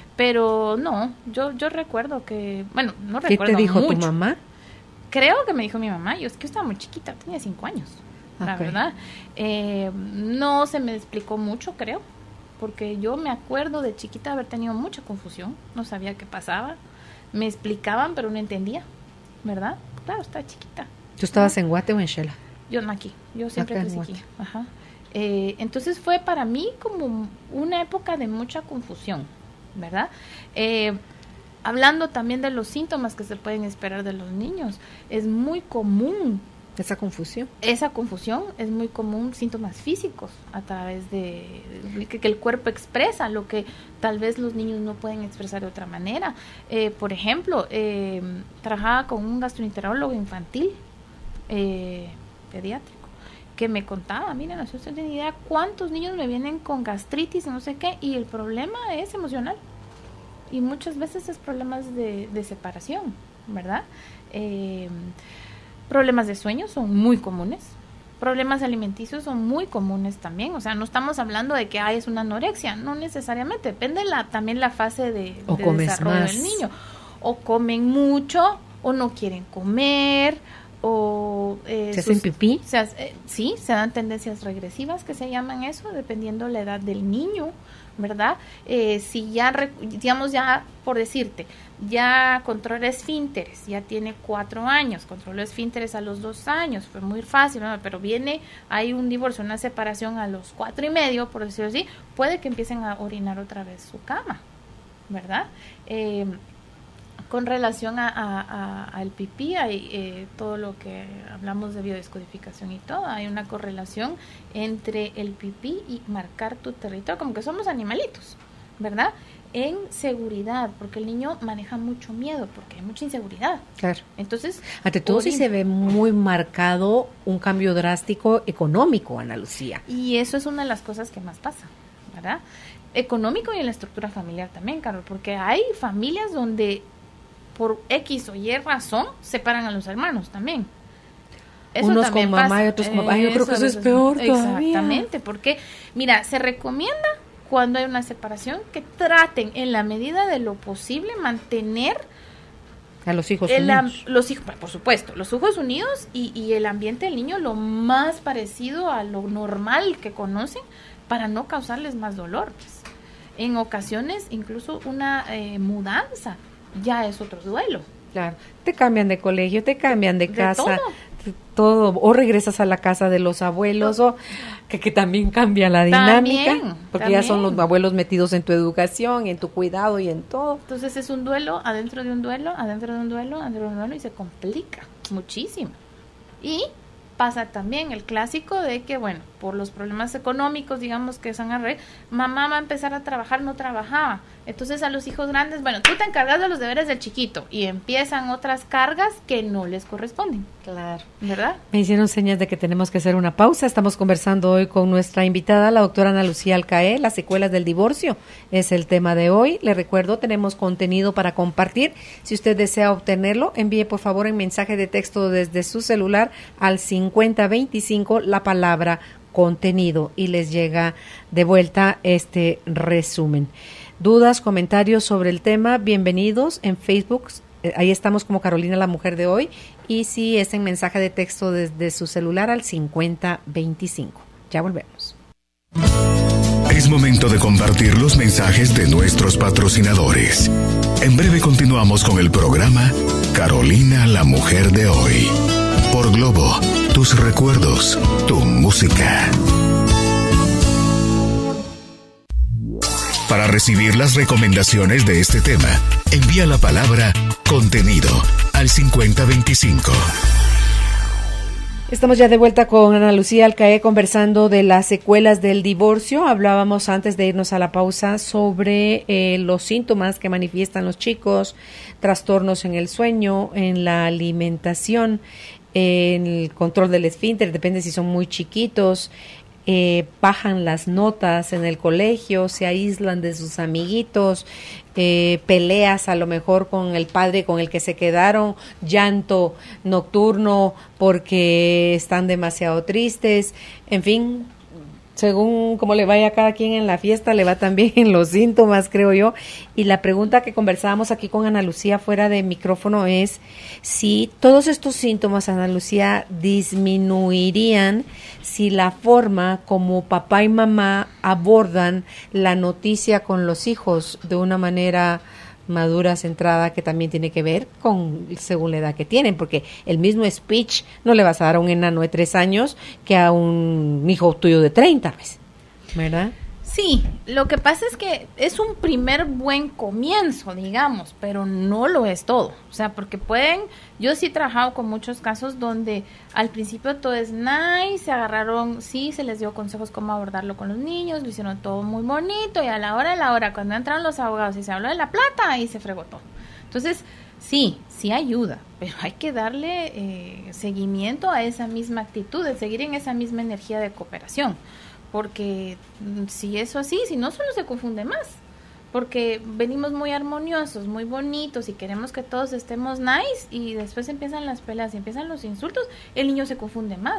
Pero no, yo yo recuerdo que, bueno, no recuerdo mucho. ¿Qué te dijo mucho. tu mamá? Creo que me dijo mi mamá, yo es que yo estaba muy chiquita, tenía cinco años, okay. La verdad. Eh, no se me explicó mucho, creo, porque yo me acuerdo de chiquita haber tenido mucha confusión, no sabía qué pasaba, me explicaban pero no entendía. ¿Verdad? Claro, está chiquita. ¿Tú estabas en Guate o en Shela? Yo no aquí, yo siempre crecí aquí. Ajá. Eh, entonces fue para mí como una época de mucha confusión, ¿verdad? Eh, hablando también de los síntomas que se pueden esperar de los niños, es muy común esa confusión. Esa confusión es muy común, síntomas físicos a través de, de que, que el cuerpo expresa lo que tal vez los niños no pueden expresar de otra manera. Eh, por ejemplo, eh, trabajaba con un gastroenterólogo infantil, eh, pediátrico, que me contaba, miren, no sé si usted tiene idea cuántos niños me vienen con gastritis y no sé qué, y el problema es emocional. Y muchas veces es problemas de, de separación, ¿verdad? Eh, Problemas de sueño son muy comunes. Problemas alimenticios son muy comunes también. O sea, no estamos hablando de que hay es una anorexia. No necesariamente. Depende la, también la fase de, o de comes desarrollo más. del niño. O comen mucho, o no quieren comer, o... Eh, ¿Se hacen pipí? Se hace, eh, sí, se dan tendencias regresivas, que se llaman eso, dependiendo la edad del niño, ¿verdad? Eh, si ya, digamos ya, por decirte, ya controla esfínteres, ya tiene cuatro años, controló esfínteres a los dos años, fue muy fácil, ¿no? Pero viene, hay un divorcio, una separación a los cuatro y medio, por decirlo así, puede que empiecen a orinar otra vez su cama, ¿verdad? Eh, con relación a, a, a, al pipí, hay eh, todo lo que hablamos de biodescodificación y todo, hay una correlación entre el pipí y marcar tu territorio, como que somos animalitos, ¿verdad? En seguridad, porque el niño maneja mucho miedo, porque hay mucha inseguridad. Claro. Entonces, ante todo sí se ve muy marcado un cambio drástico económico, Ana Lucía. Y eso es una de las cosas que más pasa, ¿verdad? Económico y en la estructura familiar también, Carol, porque hay familias donde por X o Y razón separan a los hermanos también. Eso Unos también con mamá pasa. y otros con papá. Yo creo que eso es peor todavía. Exactamente, porque mira, se recomienda cuando hay una separación que traten en la medida de lo posible mantener a los hijos el, unidos. Los hijos, por supuesto, los hijos unidos y, y el ambiente del niño lo más parecido a lo normal que conocen para no causarles más dolor. Pues. En ocasiones, incluso una eh, mudanza ya es otro duelo. Claro, te cambian de colegio, te cambian de, de casa, todo. todo, o regresas a la casa de los abuelos, o que, que también cambia la dinámica, también, porque también. ya son los abuelos metidos en tu educación, en tu cuidado y en todo. Entonces es un duelo, adentro de un duelo, adentro de un duelo, adentro de un duelo, y se complica muchísimo. Y pasa también el clásico de que, bueno, por los problemas económicos, digamos que son arreglos, mamá va a empezar a trabajar, no trabajaba. Entonces a los hijos grandes, bueno, tú te encargas de los deberes del chiquito y empiezan otras cargas que no les corresponden. Claro. ¿Verdad? Me hicieron señas de que tenemos que hacer una pausa. Estamos conversando hoy con nuestra invitada, la doctora Ana Lucía Alcaé. Las secuelas del divorcio es el tema de hoy. Le recuerdo, tenemos contenido para compartir. Si usted desea obtenerlo, envíe por favor un mensaje de texto desde su celular al cinco cincuenta veinticinco la palabra contenido y les llega de vuelta este resumen. Dudas, comentarios sobre el tema, bienvenidos en Facebook. Ahí estamos como Carolina la Mujer de Hoy, y si es en mensaje de texto desde su celular al cincuenta veinticinco. Ya volvemos. Es momento de compartir los mensajes de nuestros patrocinadores. En breve continuamos con el programa Carolina la Mujer de Hoy. Por Globo, tus recuerdos, tu música. Para recibir las recomendaciones de este tema, envía la palabra contenido al cincuenta veinticinco. Estamos ya de vuelta con Ana Lucía Alcaé conversando de las secuelas del divorcio. Hablábamos antes de irnos a la pausa sobre eh, los síntomas que manifiestan los chicos, trastornos en el sueño, en la alimentación, en el control del esfínter, depende si son muy chiquitos. Eh, bajan las notas en el colegio, se aíslan de sus amiguitos, eh, peleas a lo mejor con el padre con el que se quedaron, llanto nocturno porque están demasiado tristes, en fin, según cómo le vaya a cada quien en la fiesta, le va también en los síntomas, creo yo. Y la pregunta que conversábamos aquí con Ana Lucía fuera de micrófono es si todos estos síntomas, Ana Lucía, disminuirían si la forma como papá y mamá abordan la noticia con los hijos de una manera madura, centrada, que también tiene que ver con según la edad que tienen, porque el mismo speech no le vas a dar a un enano de tres años que a un hijo tuyo de treinta, ¿verdad? Sí, lo que pasa es que es un primer buen comienzo, digamos, pero no lo es todo. O sea, porque pueden, yo sí he trabajado con muchos casos donde al principio todo es nice, se agarraron, sí, se les dio consejos cómo abordarlo con los niños, lo hicieron todo muy bonito, y a la hora de la hora, cuando entraron los abogados y se habló de la plata, ahí se fregó todo. Entonces, sí, sí ayuda, pero hay que darle eh, seguimiento a esa misma actitud, de seguir en esa misma energía de cooperación. Porque si eso así, si no, solo se confunde más, porque venimos muy armoniosos, muy bonitos y queremos que todos estemos nice, y después empiezan las peleas y empiezan los insultos, el niño se confunde más.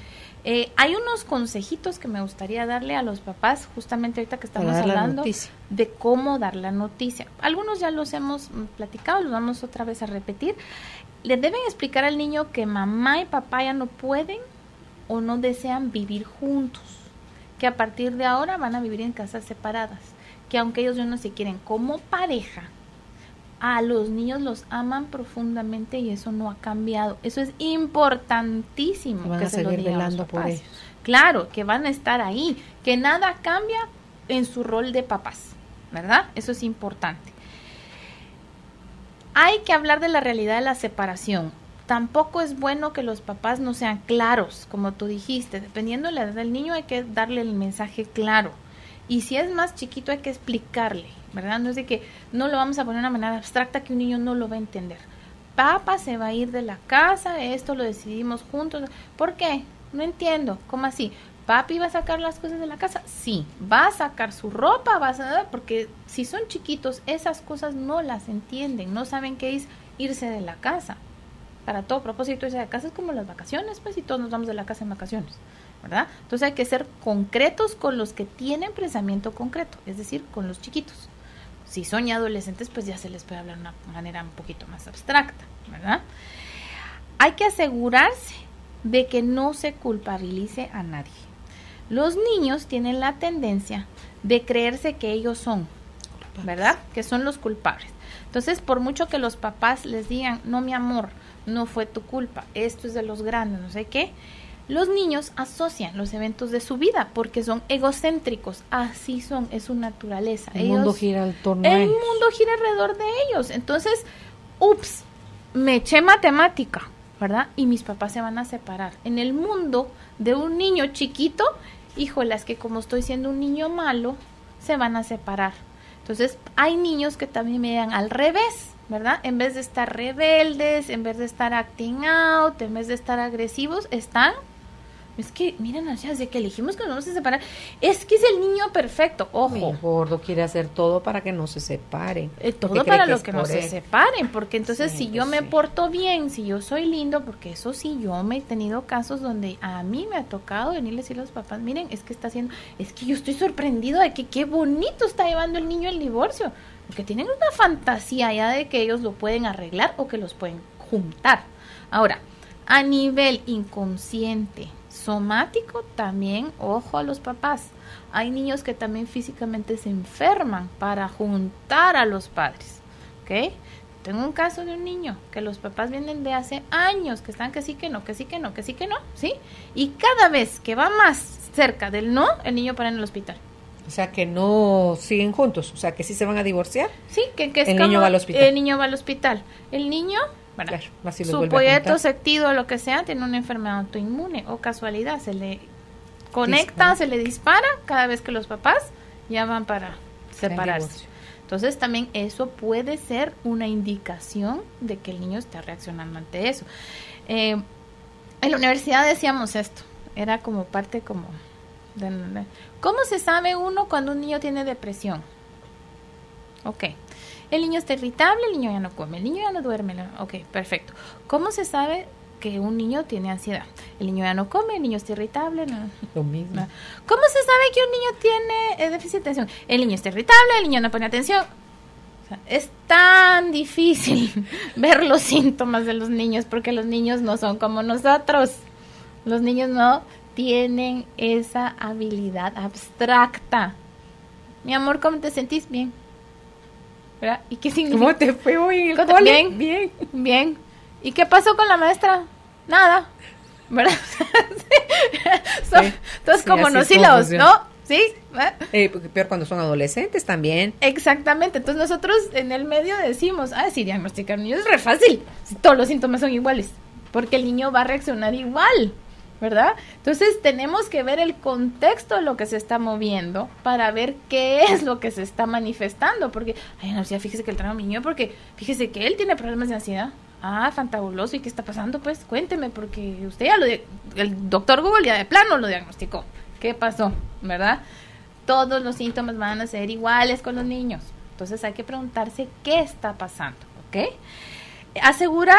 Eh, hay unos consejitos que me gustaría darle a los papás, justamente ahorita que estamos hablando de cómo dar la noticia. Algunos ya los hemos platicado, los vamos otra vez a repetir. Le deben explicar al niño que mamá y papá ya no pueden o no desean vivir juntos, que a partir de ahora van a vivir en casas separadas, que aunque ellos ya no se quieren como pareja, a los niños los aman profundamente y eso no ha cambiado. Eso es importantísimo. Van que a se seguir lo digan velando los papás. por ellos. Claro, que van a estar ahí, que nada cambia en su rol de papás, ¿verdad? Eso es importante. Hay que hablar de la realidad de la separación. Tampoco es bueno que los papás no sean claros, como tú dijiste. Dependiendo de la edad del niño hay que darle el mensaje claro. Y si es más chiquito hay que explicarle, ¿verdad? No es de que no lo vamos a poner de una manera abstracta que un niño no lo va a entender. Papá se va a ir de la casa, esto lo decidimos juntos. ¿Por qué? No entiendo. ¿Cómo así? ¿Papi va a sacar las cosas de la casa? Sí. ¿Va a sacar su ropa? ¿Va a... Porque si son chiquitos, esas cosas no las entienden. No saben qué es irse de la casa. Para todo propósito, irse de casa es como las vacaciones, pues, y todos nos vamos de la casa en vacaciones, ¿verdad? Entonces hay que ser concretos con los que tienen pensamiento concreto, es decir, con los chiquitos. Si son ya adolescentes, pues ya se les puede hablar de una manera un poquito más abstracta, ¿verdad? Hay que asegurarse de que no se culpabilice a nadie. Los niños tienen la tendencia de creerse que ellos son, ¿verdad? Que son los culpables. Entonces, por mucho que los papás les digan, no, mi amor, no fue tu culpa, esto es de los grandes, no sé qué, los niños asocian los eventos de su vida porque son egocéntricos, así son, es su naturaleza. El ellos, mundo gira al torno. El mundo gira alrededor de ellos. Entonces, ups, me eché matemática, ¿verdad? Y mis papás se van a separar. En el mundo de un niño chiquito, híjole, es que como estoy siendo un niño malo, se van a separar. Entonces, hay niños que también me dan al revés, ¿verdad? En vez de estar rebeldes, en vez de estar acting out, en vez de estar agresivos, están Es que, miren, o sea, desde que elegimos que nos vamos a separar, es que es el niño perfecto, ojo. Mi gordo quiere hacer todo para que no se separen. Eh, todo para lo que, que no se él. separen, porque entonces sí, si yo pues me sí. porto bien, si yo soy lindo, porque eso sí, yo me he tenido casos donde a mí me ha tocado venirle a decir a los papás, miren, es que está haciendo, es que yo estoy sorprendido de que qué bonito está llevando el niño el divorcio, porque tienen una fantasía ya de que ellos lo pueden arreglar o que los pueden juntar. Ahora, a nivel inconsciente, somático, también, ojo a los papás. Hay niños que también físicamente se enferman para juntar a los padres, ¿ok? Tengo un caso de un niño que los papás vienen de hace años, que están que sí, que no, que sí, que no, que sí, que no, ¿sí? Y cada vez que va más cerca del no, el niño para en el hospital. O sea, que no siguen juntos, o sea, que sí se van a divorciar. Sí, que, que es el como, niño va al hospital. El niño va al hospital. El niño... Bueno, claro, así los su vuelve a polleto juntar. sectido o lo que sea tiene una enfermedad autoinmune o casualidad, se le conecta, Dispara. se le dispara cada vez que los papás ya van para separarse. Entonces también eso puede ser una indicación de que el niño está reaccionando ante eso. Eh, en la universidad decíamos esto, era como parte como de, de, ¿cómo se sabe uno cuando un niño tiene depresión? Ok. El niño está irritable, el niño ya no come, el niño ya no duerme. Ok, perfecto. ¿Cómo se sabe que un niño tiene ansiedad? El niño ya no come, el niño está irritable. No. Lo mismo. No. ¿Cómo se sabe que un niño tiene eh, déficit de atención? El niño está irritable, el niño no pone atención. O sea, es tan difícil ver los síntomas de los niños porque los niños no son como nosotros. Los niños no tienen esa habilidad abstracta. Mi amor, ¿cómo te sentís? Bien. ¿Verdad? ¿Y qué significa? ¿Cómo te fue hoy en el ¿Cómo- cole? Bien, bien. Bien. ¿Y qué pasó con la maestra? Nada. ¿Verdad? Son, Sí. entonces, Sí, como así no es sí como los, funciona. ¿no? ¿Sí? ¿verdad? Eh, porque peor cuando son adolescentes también. Exactamente. Entonces, nosotros en el medio decimos, ah, sí, diagnosticar niños es re fácil. Si todos los síntomas son iguales. Porque el niño va a reaccionar igual. ¿Verdad? Entonces tenemos que ver el contexto de lo que se está moviendo para ver qué es lo que se está manifestando, porque, ay, no, ya fíjese que el trauma mi niño, porque fíjese que él tiene problemas de ansiedad. Ah, fantabuloso, ¿y qué está pasando? Pues cuénteme, porque usted ya lo, de, el doctor Google ya de plano lo diagnosticó. ¿Qué pasó? ¿Verdad? Todos los síntomas van a ser iguales con los niños. Entonces hay que preguntarse qué está pasando, ¿ok? Asegurar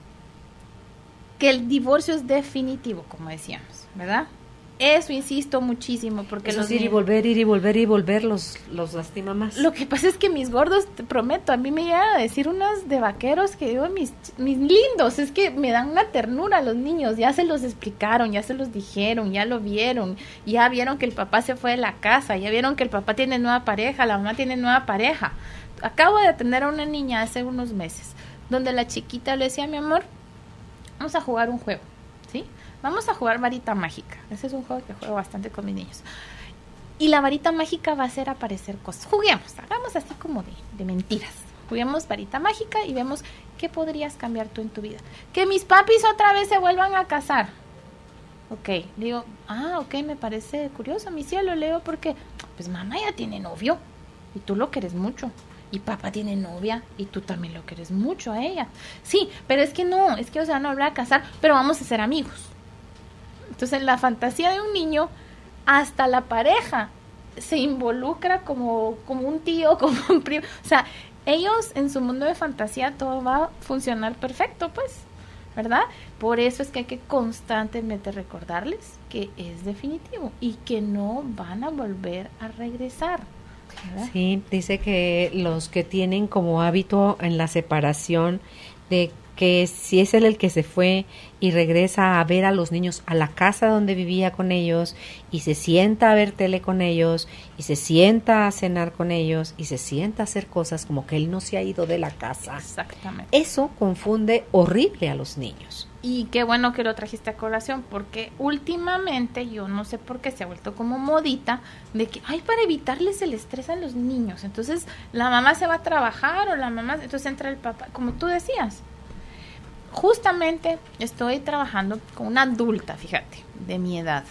que el divorcio es definitivo, como decíamos, ¿verdad? Eso insisto muchísimo, porque Eso los es ir y niños- volver, ir y volver, ir y volver, los, los lastima más. Lo que pasa es que mis gordos, te prometo, a mí me llegan a decir unas de vaqueros que digo, mis, mis lindos, es que me dan una ternura a los niños, ya se los explicaron, ya se los dijeron, ya lo vieron, ya vieron que el papá se fue de la casa, ya vieron que el papá tiene nueva pareja, la mamá tiene nueva pareja. Acabo de atender a una niña hace unos meses, donde la chiquita le decía, mi amor, vamos a jugar un juego, ¿sí? Vamos a jugar varita mágica. Ese es un juego que juego bastante con mis niños. Y la varita mágica va a hacer aparecer cosas. Juguemos, hagamos así como de, de mentiras. Juguemos varita mágica y vemos qué podrías cambiar tú en tu vida. Que mis papis otra vez se vuelvan a casar. Ok, digo, ah, ok, me parece curioso, mi cielo, leo, porque pues mamá ya tiene novio y tú lo quieres mucho. Y papá tiene novia y tú también lo quieres mucho a ella. Sí, pero es que no, es que o sea, no volver a casar, pero vamos a ser amigos. Entonces, en la fantasía de un niño, hasta la pareja se involucra como, como un tío, como un primo. O sea, ellos en su mundo de fantasía todo va a funcionar perfecto, pues, ¿verdad? Por eso es que hay que constantemente recordarles que es definitivo y que no van a volver a regresar. ¿Verdad? Sí, dice que los que tienen como hábito en la separación de que si es él el que se fue y regresa a ver a los niños a la casa donde vivía con ellos y se sienta a ver tele con ellos y se sienta a cenar con ellos y se sienta a hacer cosas como que él no se ha ido de la casa. Exactamente. Eso confunde horrible a los niños. Y qué bueno que lo trajiste a colación, porque últimamente yo no sé por qué se ha vuelto como modita de que, ay, para evitarles el estrés a los niños. Entonces, la mamá se va a trabajar o la mamá, entonces entra el papá, como tú decías. Justamente estoy trabajando con una adulta, fíjate, de mi edad,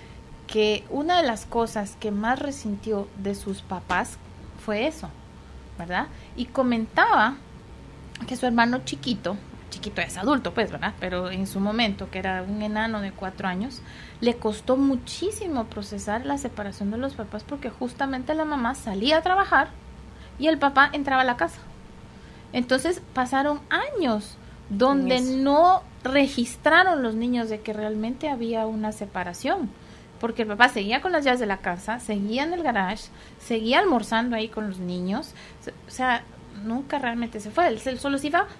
que una de las cosas que más resintió de sus papás fue eso, ¿verdad? Y comentaba que su hermano chiquito, chiquito es adulto, pues, ¿verdad? Pero en su momento, que era un enano de cuatro años, le costó muchísimo procesar la separación de los papás porque justamente la mamá salía a trabajar y el papá entraba a la casa. Entonces pasaron años donde no registraron los niños de que realmente había una separación, porque el papá seguía con las llaves de la casa, seguía en el garage, seguía almorzando ahí con los niños, o sea, nunca realmente se fue, él solo se iba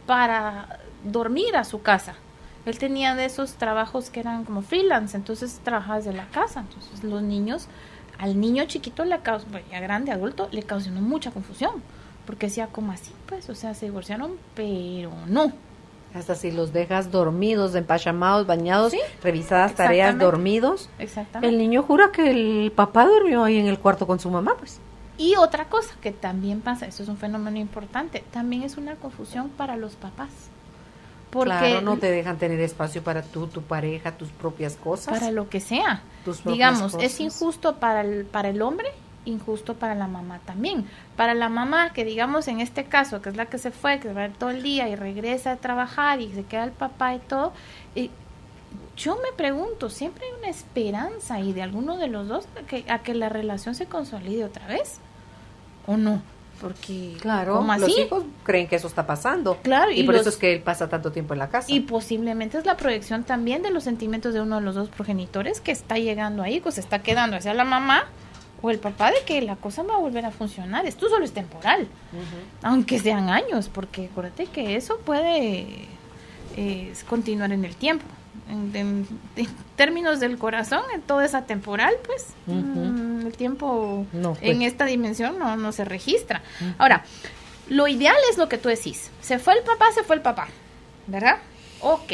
para dormir a su casa. Él tenía de esos trabajos que eran como freelance, entonces trabajaba desde la casa. Entonces los niños, al niño chiquito, le causó, ya grande, adulto, le causó mucha confusión, porque decía, ¿cómo así? Pues, o sea, se divorciaron, pero no. Hasta si los dejas dormidos, empachamados, bañados, ¿sí? Revisadas tareas, dormidos. Exactamente. El niño jura que el papá durmió ahí en el cuarto con su mamá, pues. Y otra cosa que también pasa, esto es un fenómeno importante, también es una confusión para los papás. Porque claro, no te dejan tener espacio para tú, tu pareja, tus propias cosas. Para lo que sea. Tus Digamos, cosas. Es injusto para el, para el hombre, injusto para la mamá también. Para la mamá, que digamos en este caso, que es la que se fue, que se va todo el día y regresa a trabajar y se queda el papá y todo, y yo me pregunto, ¿siempre hay una esperanza ahí de alguno de los dos a que, a que la relación se consolide otra vez? ¿O no? Porque, claro, ¿cómo así? Los hijos creen que eso está pasando. Claro, y, y por los, eso es que él pasa tanto tiempo en la casa. Y posiblemente es la proyección también de los sentimientos de uno de los dos progenitores que está llegando ahí, que se está quedando hacia la mamá o el papá, de que la cosa va a volver a funcionar. Esto solo es temporal, uh-huh. Aunque sean años, porque acuérdate que eso puede eh, continuar en el tiempo. En, en, en términos del corazón, en todo es atemporal, pues uh-huh. mm, el tiempo no, pues. En esta dimensión no, no se registra. Uh-huh. Ahora, lo ideal es lo que tú decís. Se fue el papá, se fue el papá, ¿verdad? Ok,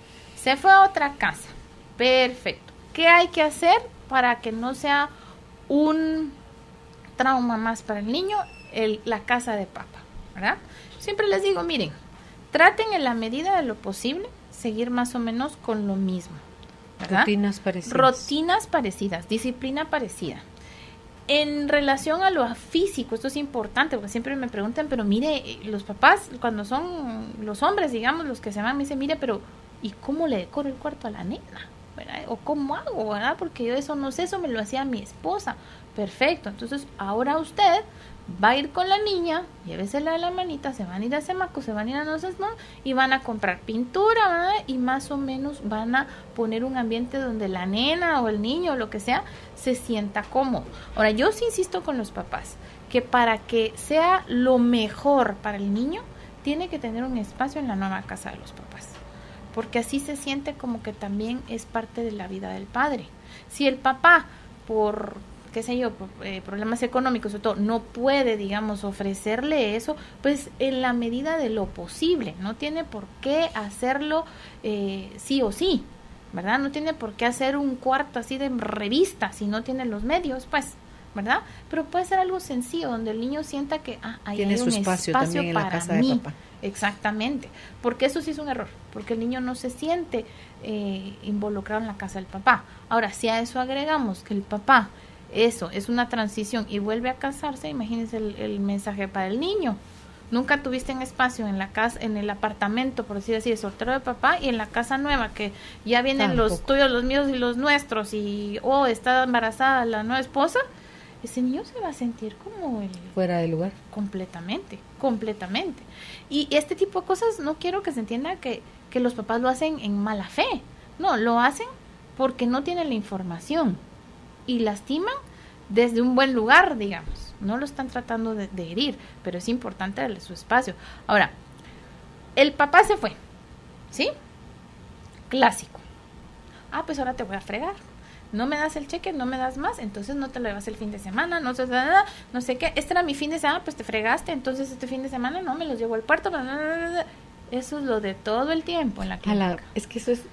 se fue a otra casa, perfecto. ¿Qué hay que hacer para que no sea un trauma más para el niño, el, la casa de papá, ¿verdad? Siempre les digo, miren, traten en la medida de lo posible seguir más o menos con lo mismo, ¿verdad? Rutinas parecidas. Rutinas parecidas, disciplina parecida. En relación a lo físico, esto es importante, porque siempre me preguntan, pero mire, los papás, cuando son los hombres, digamos, los que se van, me dicen, mire, pero ¿y cómo le decoro el cuarto a la nena? ¿Verdad? ¿O cómo hago? ¿Verdad? Porque yo eso no sé, eso me lo hacía mi esposa. Perfecto, entonces ahora usted va a ir con la niña, llévesela de la manita, se van a ir a Semaco, se van a ir a no sé, ¿no? Y van a comprar pintura, ¿verdad? Y más o menos van a poner un ambiente donde la nena o el niño o lo que sea se sienta cómodo. Ahora, yo sí insisto con los papás que para que sea lo mejor para el niño, tiene que tener un espacio en la nueva casa de los papás, porque así se siente como que también es parte de la vida del padre. Si el papá, por qué sé yo, eh, problemas económicos o todo, no puede, digamos, ofrecerle eso, pues en la medida de lo posible, no tiene por qué hacerlo eh, sí o sí, ¿verdad? No tiene por qué hacer un cuarto así de revista si no tiene los medios, pues, ¿verdad? Pero puede ser algo sencillo, donde el niño sienta que ah, ahí tiene hay su un espacio, espacio también para en la casa mí. de papá. Exactamente, porque eso sí es un error, porque el niño no se siente eh, involucrado en la casa del papá. Ahora, si a eso agregamos que el papá, eso, es una transición y vuelve a casarse, imagínense el, el mensaje para el niño. Nunca tuviste un espacio en la casa, en el apartamento, por decir así, de soltero de papá, y en la casa nueva, que ya vienen Tampoco. los tuyos, los míos y los nuestros, y, oh, está embarazada la nueva esposa, ese niño se va a sentir como el... fuera de lugar. Completamente, completamente. Y este tipo de cosas no quiero que se entienda que, que los papás lo hacen en mala fe. No, lo hacen porque no tienen la información y lastiman desde un buen lugar, digamos. No lo están tratando de, de herir, pero es importante darle su espacio. Ahora, el papá se fue, ¿sí? Clásico. Ah, pues ahora te voy a fregar. No me das el cheque, no me das más, entonces no te lo llevas el fin de semana, no sé, nada, no sé qué. Este era mi fin de semana, pues te fregaste, entonces este fin de semana no me los llevo al puerto. Bla, bla, bla, bla. Eso es lo de todo el tiempo en la clínica. Es que eso es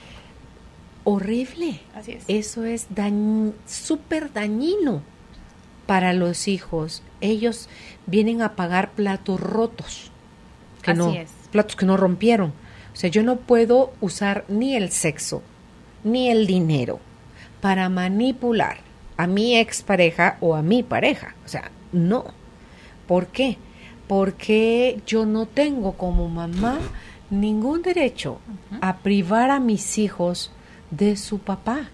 horrible. Así es. Eso es dañ- súper dañino para los hijos. Ellos vienen a pagar platos rotos, que Así no, es. platos que no rompieron. O sea, yo no puedo usar ni el sexo, ni el dinero para manipular a mi expareja o a mi pareja. O sea, no. ¿Por qué? Porque yo no tengo como mamá ningún derecho uh-huh. a privar a mis hijos de su papá,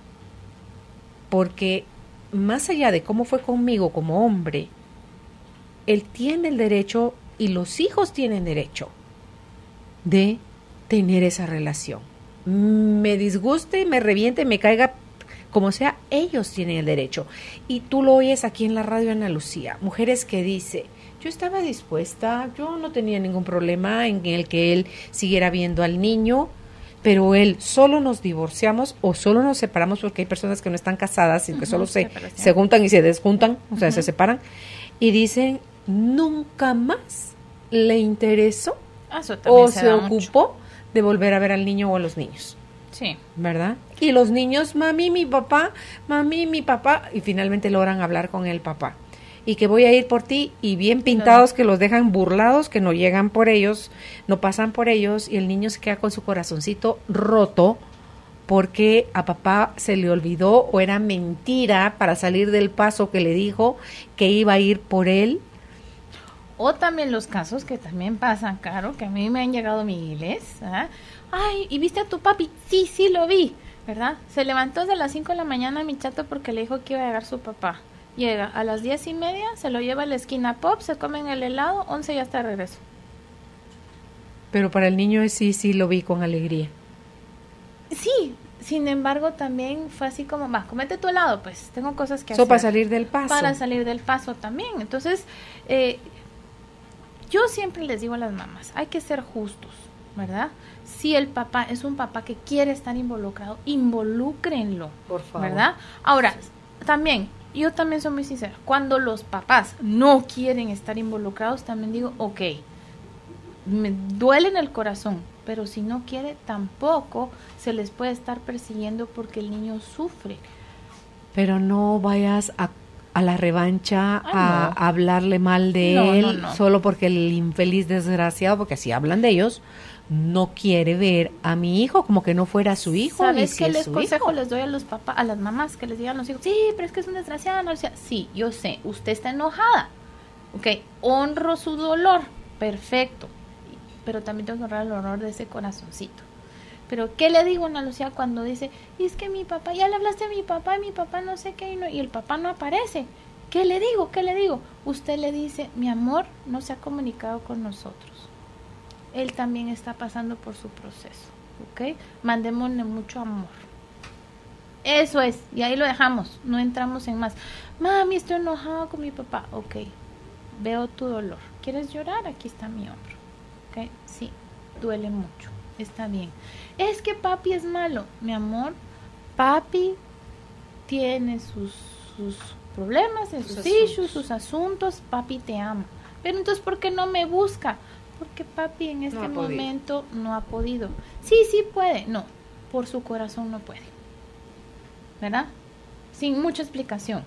porque más allá de cómo fue conmigo como hombre, él tiene el derecho y los hijos tienen derecho de tener esa relación. Me disguste, me reviente, me caiga, como sea, ellos tienen el derecho. Y tú lo oyes aquí en la radio Ana Lucía, mujeres que dice, yo estaba dispuesta, yo no tenía ningún problema en el que él siguiera viendo al niño, pero él, solo nos divorciamos o solo nos separamos, porque hay personas que no están casadas y que uh-huh, solo se, se juntan y se desjuntan, o sea, uh-huh. se separan, y dicen, nunca más le interesó o se, se ocupó mucho. de volver a ver al niño o a los niños. Sí. ¿Verdad? Y los niños, mami, mi papá, mami, mi papá, y finalmente logran hablar con el papá. Y que voy a ir por ti, y bien pintados, no. que los dejan burlados, que no llegan por ellos, no pasan por ellos, y el niño se queda con su corazoncito roto porque a papá se le olvidó o era mentira para salir del paso que le dijo que iba a ir por él. O también los casos que también pasan, Caro, que a mí me han llegado miles, ¿verdad? Ay, ¿y viste a tu papi? Sí, sí lo vi, ¿verdad? Se levantó desde las cinco de la mañana mi chato porque le dijo que iba a llegar su papá. Llega a las diez y media, se lo lleva a la esquina pop, se comen el helado, once ya está de regreso. Pero para el niño sí, sí lo vi con alegría. Sí, sin embargo también fue así como, va, comete tu helado, pues, tengo cosas que so, hacer. para salir del paso. Para salir del paso también. Entonces, eh, yo siempre les digo a las mamás, hay que ser justos, ¿verdad? Si el papá es un papá que quiere estar involucrado, involúcrenlo, por favor, ¿verdad? Ahora, también, yo también soy muy sincera, cuando los papás no quieren estar involucrados, también digo, ok, me duele en el corazón, pero si no quiere, tampoco se les puede estar persiguiendo porque el niño sufre. Pero no vayas a a la revancha, Ay, a, no. a hablarle mal de no, él, no, no. solo porque el infeliz desgraciado, porque así hablan de ellos, no quiere ver a mi hijo como que no fuera su hijo. ¿Sabes si qué es les su consejo hijo? les doy a los papás, a las mamás, que les digan a los hijos? Sí, pero es que es un desgraciado. No, o sea, sí, yo sé, usted está enojada. Ok, honro su dolor, perfecto. Pero también tengo que honrar el honor de ese corazoncito. Pero, ¿qué le digo a Ana Lucía cuando dice, y es que mi papá, ya le hablaste a mi papá, y mi papá no sé qué, y, no, y el papá no aparece? ¿Qué le digo? ¿Qué le digo? Usted le dice, mi amor no se ha comunicado con nosotros. Él también está pasando por su proceso, ¿ok? Mandémosle mucho amor. Eso es, y ahí lo dejamos, no entramos en más. Mami, estoy enojado con mi papá. Ok, veo tu dolor. ¿Quieres llorar? Aquí está mi hombro. ¿Ok? Sí, duele mucho, está bien. Es que papi es malo. Mi amor, papi tiene sus... sus problemas, en sus, sus issues, asuntos. sus asuntos, papi te ama. Pero entonces, ¿por qué no me busca? Porque papi en este no momento no ha podido. Sí, sí puede. No, por su corazón no puede. ¿Verdad? Sin mucha explicación.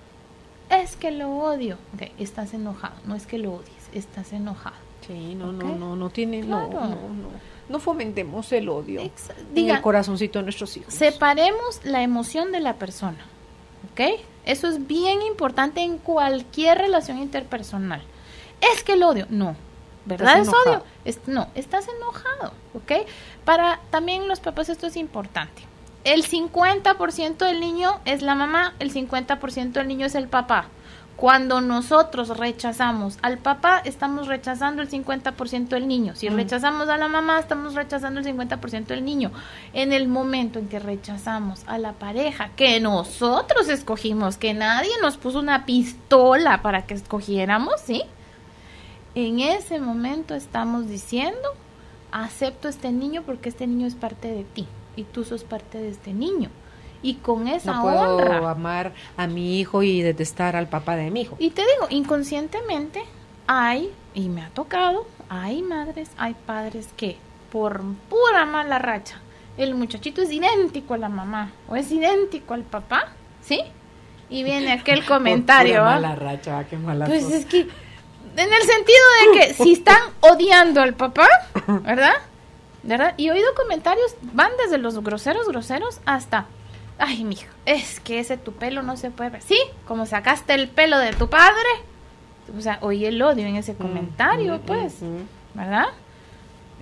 Es que lo odio. Ok, estás enojado. No es que lo odies, estás enojado. Sí, no, ¿Okay? no, no, no tiene, claro. no, no, no. No fomentemos el odio Ex- en diga, el corazoncito de nuestros hijos. Separemos la emoción de la persona. ¿Ok? Eso es bien importante en cualquier relación interpersonal. Es que el odio, no. ¿Verdad es odio? Es, no, estás enojado, ¿ok? Para también los papás esto es importante. El cincuenta por ciento del niño es la mamá, el cincuenta por ciento del niño es el papá. Cuando nosotros rechazamos al papá, estamos rechazando el cincuenta por ciento del niño. Si mm. rechazamos a la mamá, estamos rechazando el cincuenta por ciento del niño. En el momento en que rechazamos a la pareja que nosotros escogimos, que nadie nos puso una pistola para que escogiéramos, ¿sí? En ese momento estamos diciendo, acepto este niño porque este niño es parte de ti y tú sos parte de este niño. Y con esa no puedo honra amar a mi hijo y detestar al papá de mi hijo. Y te digo, inconscientemente hay, y me ha tocado, hay madres, hay padres que por pura mala racha, el muchachito es idéntico a la mamá o es idéntico al papá, ¿sí? Y viene aquel comentario. Por pura mala racha, qué mala Pues cosa. es que, en el sentido de que si están odiando al papá, ¿verdad? ¿verdad? Y he oído comentarios, van desde los groseros, groseros, hasta... Ay, mijo, es que ese tu pelo no se puede ver. Sí, como sacaste el pelo de tu padre. O sea, oí el odio en ese comentario, mm, pues, mm, ¿verdad?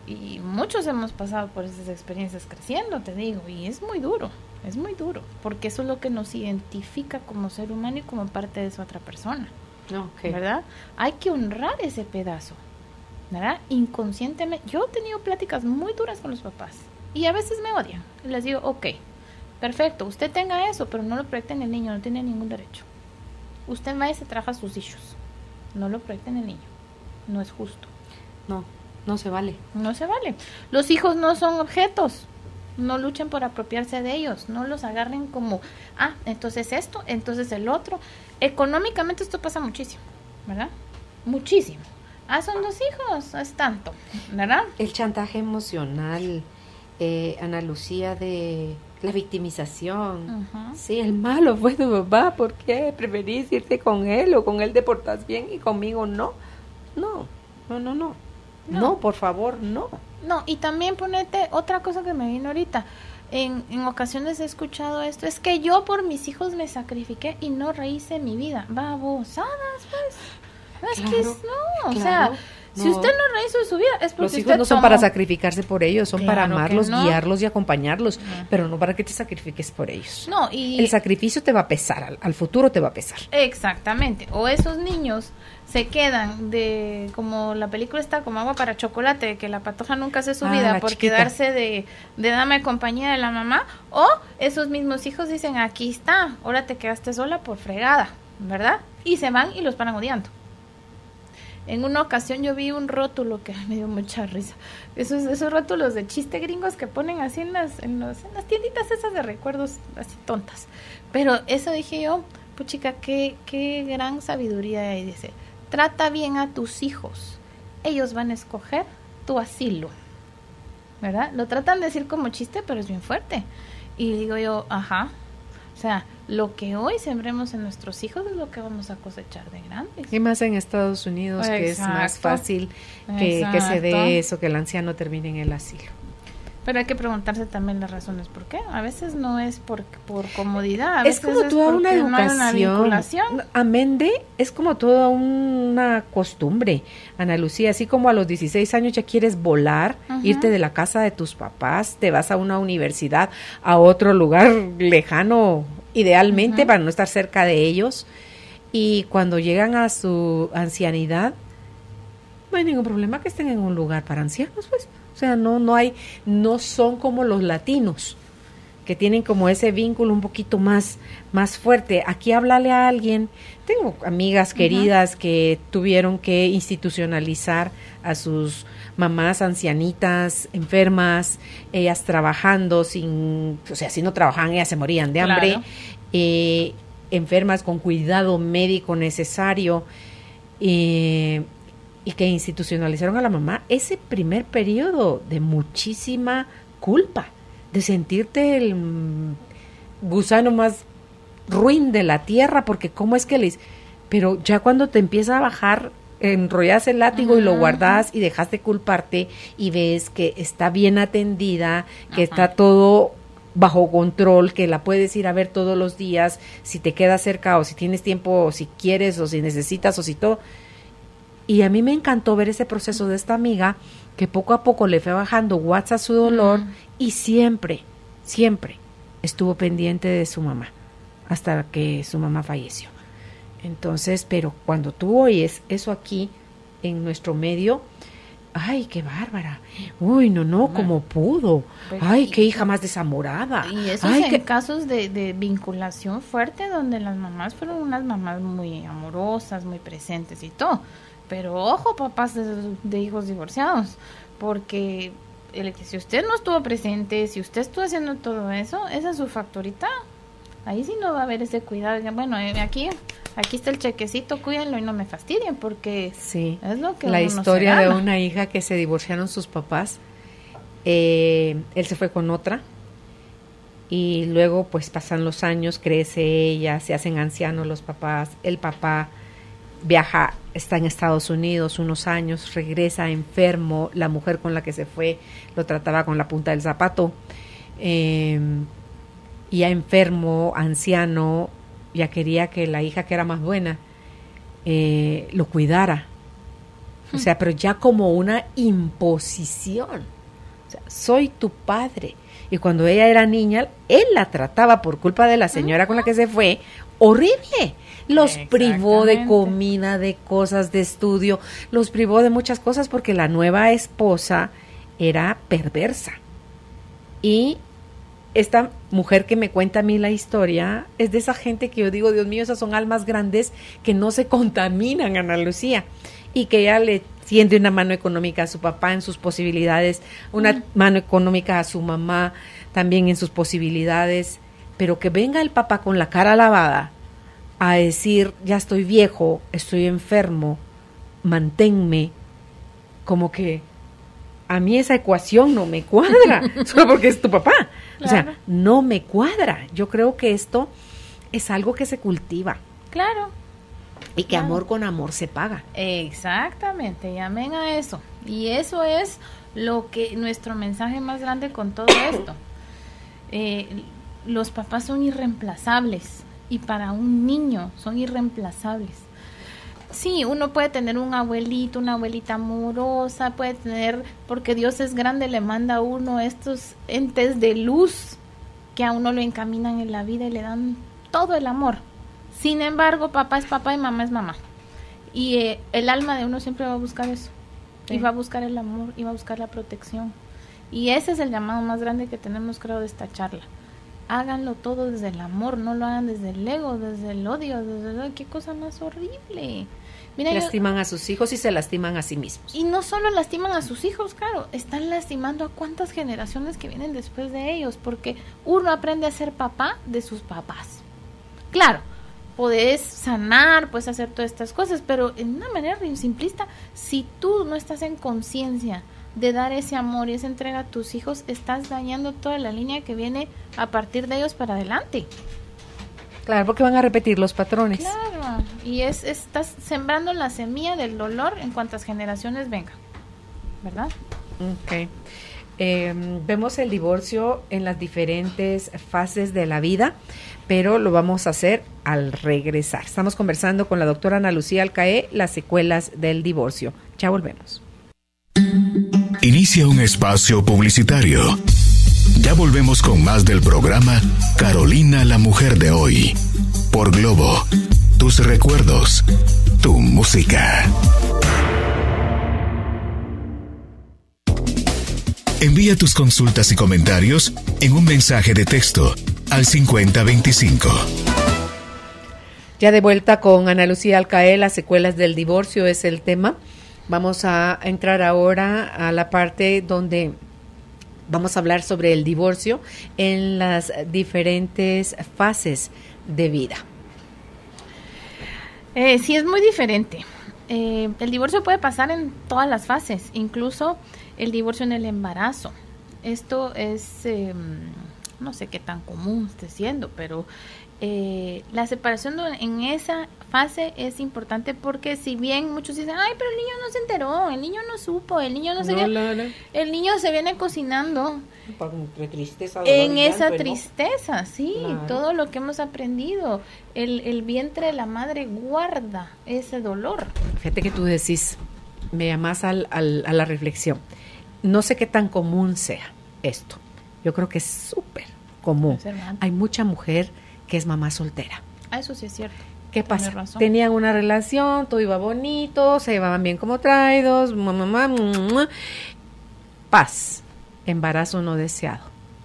y muchos hemos pasado por esas experiencias creciendo, te digo, y es muy duro, es muy duro, porque eso es lo que nos identifica como ser humano y como parte de esa otra persona, okay. ¿verdad? Hay que honrar ese pedazo, ¿verdad? Inconscientemente, yo he tenido pláticas muy duras con los papás, y a veces me odian, y les digo, ok, perfecto, usted tenga eso, pero no lo proyecte en el niño, no tiene ningún derecho. Usted va y se trabaja sus hijos, no lo proyecte en el niño, no es justo. No. No se vale. No se vale. Los hijos no son objetos. No luchen por apropiarse de ellos. No los agarren como, ah, entonces esto, entonces el otro. Económicamente esto pasa muchísimo, ¿verdad? Muchísimo. Ah, son dos hijos, es tanto, ¿verdad? El chantaje emocional, eh, Ana Lucía, de la victimización. Uh-huh. Sí, el malo fue tu papá. ¿Por qué preferís irte con él o con él te portas bien y conmigo no? No, no, no, no. No. no, por favor, no. No, y también ponete otra cosa que me vino ahorita. En, en ocasiones he escuchado esto, es que yo por mis hijos me sacrifiqué y no rehice mi vida. Babosadas, pues. Es claro, que es, no, claro, o sea, no. Si usted no rehizo su vida es porque los hijos usted no son tomó. Para sacrificarse por ellos, son claro para amarlos, no. guiarlos y acompañarlos, uh-huh. pero no para que te sacrifiques por ellos. No, y el sacrificio te va a pesar, al, al futuro te va a pesar. Exactamente, o esos niños se quedan de, como la película está, como agua para chocolate, que la patoja nunca hace su ah, vida por chiquita. Quedarse de, de dama de compañía de la mamá, o esos mismos hijos dicen, aquí está, ahora te quedaste sola por fregada, ¿verdad? Y se van y los paran odiando. En una ocasión yo vi un rótulo que me dio mucha risa, esos, esos rótulos de chiste gringos que ponen así en las, en, los, en las tienditas esas de recuerdos así tontas, pero eso dije yo, puchica, qué, qué gran sabiduría hay, dice, trata bien a tus hijos, ellos van a escoger tu asilo, ¿verdad? Lo tratan de decir como chiste, pero es bien fuerte. Y digo yo, ajá, o sea, lo que hoy sembremos en nuestros hijos es lo que vamos a cosechar de grandes. Y más en Estados Unidos, exacto, que es más fácil que, que se dé eso, que el anciano termine en el asilo. Pero hay que preguntarse también las razones por qué. A veces no es por, por comodidad, a es veces como toda es una educación. No hay una vinculación. Amén de, es como toda una costumbre, Ana Lucía, así como a los dieciséis años ya quieres volar, uh-huh. irte de la casa de tus papás, te vas a una universidad, a otro lugar lejano, idealmente, uh-huh. para no estar cerca de ellos, y cuando llegan a su ancianidad, no hay ningún problema que estén en un lugar para ancianos, pues. O sea, no, no hay, no son como los latinos, que tienen como ese vínculo un poquito más, más fuerte. Aquí háblale a alguien, tengo amigas queridas uh-huh. que tuvieron que institucionalizar a sus mamás ancianitas, enfermas, ellas trabajando sin, o sea, si no trabajaban ellas se morían de hambre, claro. eh, enfermas con cuidado médico necesario, eh, y que institucionalizaron a la mamá ese primer periodo de muchísima culpa, de sentirte el gusano más ruin de la tierra, porque cómo es que les... Pero ya cuando te empieza a bajar, enrollas el látigo uh-huh. y lo guardas y dejas de culparte y ves que está bien atendida, que uh-huh. está todo bajo control, que la puedes ir a ver todos los días, si te quedas cerca o si tienes tiempo, o si quieres o si necesitas o si todo... Y a mí me encantó ver ese proceso de esta amiga que poco a poco le fue bajando watts a su dolor mm. y siempre, siempre estuvo pendiente de su mamá hasta que su mamá falleció. Entonces, pero cuando tú oyes eso aquí en nuestro medio, ay, qué bárbara, uy, no, no, cómo pudo, pero ay, qué hija más desamorada. Y eso ay, es qué... en casos de, de vinculación fuerte donde las mamás fueron unas mamás muy amorosas, muy presentes y todo. Pero ojo, papás de, de hijos divorciados, porque el, si usted no estuvo presente, si usted estuvo haciendo todo eso, esa es su factorita. Ahí sí no va a haber ese cuidado. Bueno, eh, aquí aquí está el chequecito, cuídenlo y no me fastidien, porque sí, es lo que la uno historia se de gana. una hija que se divorciaron sus papás, eh, él se fue con otra y luego pues pasan los años, crece ella, se hacen ancianos los papás, el papá viaja, está en Estados Unidos unos años, regresa enfermo, la mujer con la que se fue lo trataba con la punta del zapato, eh, ya enfermo, anciano, ya quería que la hija que era más buena eh, lo cuidara, O sea, pero ya como una imposición. O sea, soy tu padre. Y cuando ella era niña, él la trataba por culpa de la señora con la que se fue, horrible. Los privó de comida, de cosas, de estudio, los privó de muchas cosas porque la nueva esposa era perversa. Y esta mujer que me cuenta a mí la historia es de esa gente que yo digo, Dios mío, esas son almas grandes que no se contaminan, Ana Lucía, y que ella le tiende una mano económica a su papá en sus posibilidades, una mm. mano económica a su mamá también en sus posibilidades, pero que venga el papá con la cara lavada a decir, ya estoy viejo, estoy enfermo, manténme, como que a mí esa ecuación no me cuadra, solo porque es tu papá. Claro. O sea, no me cuadra. Yo creo que esto es algo que se cultiva. Claro. Y que claro. amor con amor se paga. Exactamente, llamen a eso. Y eso es lo que nuestro mensaje más grande con todo esto. Eh, los papás son irreemplazables y para un niño son irreemplazables. Sí, uno puede tener un abuelito, una abuelita amorosa, puede tener, porque Dios es grande, le manda a uno estos entes de luz que a uno lo encaminan en la vida y le dan todo el amor. Sin embargo, papá es papá y mamá es mamá. Y eh, el alma de uno siempre va a buscar eso. Sí. Y va a buscar el amor, y va a buscar la protección. Y ese es el llamado más grande que tenemos, creo, de esta charla. Háganlo todo desde el amor, no lo hagan desde el ego, desde el odio, desde el... ¡Qué cosa más horrible! Mira, lastiman yo, a sus hijos y se lastiman a sí mismos. Y no solo lastiman a sus hijos, claro, están lastimando a cuántas generaciones que vienen después de ellos, porque uno aprende a ser papá de sus papás. Claro, podés sanar, puedes hacer todas estas cosas, pero en una manera simplista, si tú no estás en conciencia de dar ese amor y esa entrega a tus hijos, estás dañando toda la línea que viene a partir de ellos para adelante. Claro, porque van a repetir los patrones. Claro, y es estás sembrando la semilla del dolor en cuantas generaciones vengan, ¿verdad? Ok. Eh, vemos el divorcio en las diferentes fases de la vida, pero lo vamos a hacer al regresar. Estamos conversando con la doctora Ana Lucía Alcaé, las secuelas del divorcio. Ya volvemos. Inicia un espacio publicitario. Ya volvemos con más del programa Carolina, la mujer de hoy. Por Globo, tus recuerdos, tu música. Envía tus consultas y comentarios en un mensaje de texto al cincuenta veinticinco. Ya de vuelta con Ana Lucía Alcaé, las secuelas del divorcio es el tema. Vamos a entrar ahora a la parte donde vamos a hablar sobre el divorcio en las diferentes fases de vida. Eh, sí, es muy diferente. Eh, el divorcio puede pasar en todas las fases, incluso el divorcio en el embarazo. Esto es, eh, no sé qué tan común esté siendo, pero eh, la separación en esa fase es importante porque si bien muchos dicen, ay, pero el niño no se enteró, el niño no supo, el niño no se no, viene, la, la. el niño se viene cocinando entre tristeza, en esa llanto, tristeza, ¿no? Sí, claro. Todo lo que hemos aprendido, el, el vientre de la madre guarda ese dolor. Fíjate que tú decís, me llamas al, al, a la reflexión. No sé qué tan común sea esto. Yo creo que es súper común. Hay mucha mujer que es mamá soltera. Ah, eso sí es cierto. ¿Qué pasa? Tenían una relación, todo iba bonito, se llevaban bien como traídos, mamá, mamá, paz, embarazo no deseado.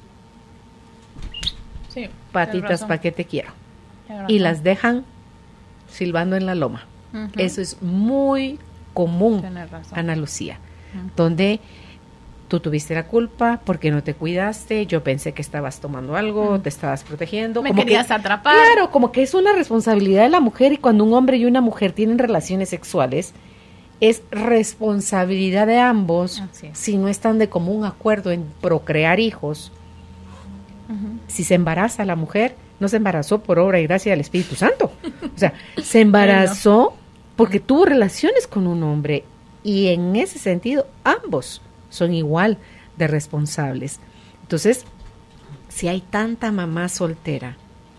Sí. Patitas, ¿para qué te quiero? Y las dejan silbando en la loma. Uh-huh. Eso es muy común, Ana Lucía, uh-huh. donde tú tuviste la culpa porque no te cuidaste, yo pensé que estabas tomando algo, mm. te estabas protegiendo. Me como querías que, atrapar. Claro, como que es una responsabilidad de la mujer y cuando un hombre y una mujer tienen relaciones sexuales, es responsabilidad de ambos, si no están de común acuerdo en procrear hijos. Uh-huh. Si se embaraza la mujer, no se embarazó por obra y gracia del Espíritu Santo. O sea, se embarazó porque tuvo relaciones con un hombre y en ese sentido ambos son igual de responsables. Entonces, si hay tanta mamá soltera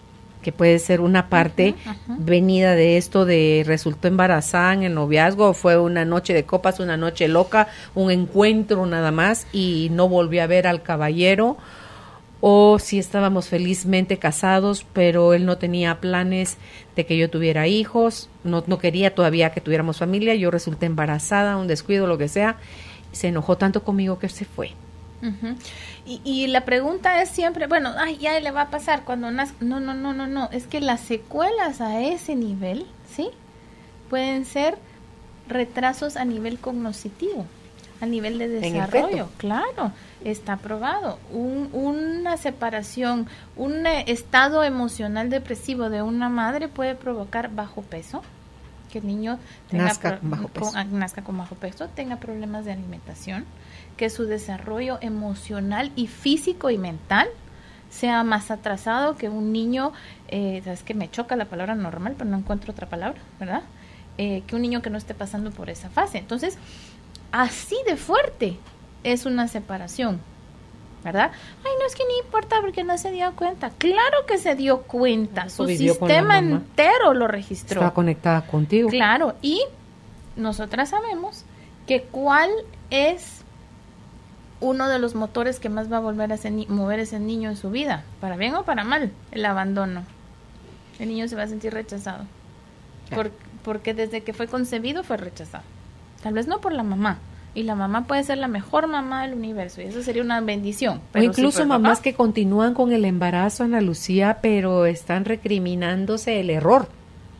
que puede ser una parte uh-huh, uh-huh. venida de esto de resultó embarazada en el noviazgo, fue una noche de copas, una noche loca, un encuentro nada más y no volví a ver al caballero, o si estábamos felizmente casados, pero él no tenía planes de que yo tuviera hijos, no, no quería todavía que tuviéramos familia, yo resulté embarazada, un descuido, lo que sea, se enojó tanto conmigo que se fue. Uh-huh. Y, y la pregunta es siempre, bueno, ay, ya le va a pasar cuando nazca. No, no, no, no, no, es que las secuelas a ese nivel, ¿sí? Pueden ser retrasos a nivel cognitivo, a nivel de desarrollo, claro, está probado. Un, una separación, un estado emocional depresivo de una madre puede provocar bajo peso, que el niño tenga nazca, pro, con bajo peso. Con, nazca con bajo peso, tenga problemas de alimentación, que su desarrollo emocional y físico y mental sea más atrasado que un niño, eh, sabes que me choca la palabra normal, pero no encuentro otra palabra, ¿verdad? Eh, que un niño que no esté pasando por esa fase. Entonces, así de fuerte es una separación, ¿verdad? Ay, no, es que ni importa porque no se dio cuenta. Claro que se dio cuenta, su sistema entero lo registró. Estaba conectada contigo. Claro, y nosotras sabemos que cuál es uno de los motores que más va a volver a ese ni- mover ese niño en su vida, para bien o para mal, el abandono. El niño se va a sentir rechazado, por, porque desde que fue concebido fue rechazado. Tal vez no por la mamá, y la mamá puede ser la mejor mamá del universo, y eso sería una bendición. Pero o incluso si mamás papá, que continúan con el embarazo, Ana Lucía, pero están recriminándose el error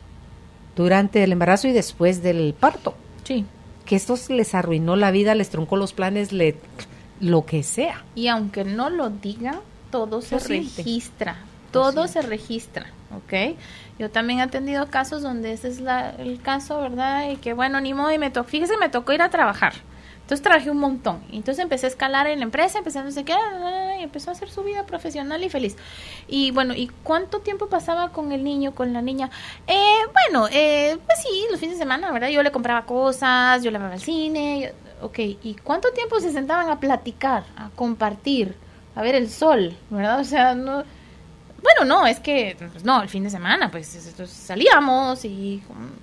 durante el embarazo y después del parto. Sí. Que esto les arruinó la vida, les truncó los planes, le, lo que sea. Y aunque no lo digan, todo se registra, todo se registra, ¿ok? Yo también he atendido casos donde ese es la, el caso, ¿verdad? Y que bueno, ni modo, y me tocó, fíjese, me tocó ir a trabajar. Entonces trabajé un montón. Y entonces empecé a escalar en la empresa, empecé a no sé qué, y empezó a hacer su vida profesional y feliz. Y bueno, ¿y cuánto tiempo pasaba con el niño, con la niña? Eh, bueno, eh, pues sí, los fines de semana, ¿verdad? Yo le compraba cosas, yo le iba al cine, yo, ok. ¿Y cuánto tiempo se sentaban a platicar, a compartir, a ver el sol, ¿verdad? O sea, no... Bueno, no, es que, pues no, el fin de semana, pues salíamos y...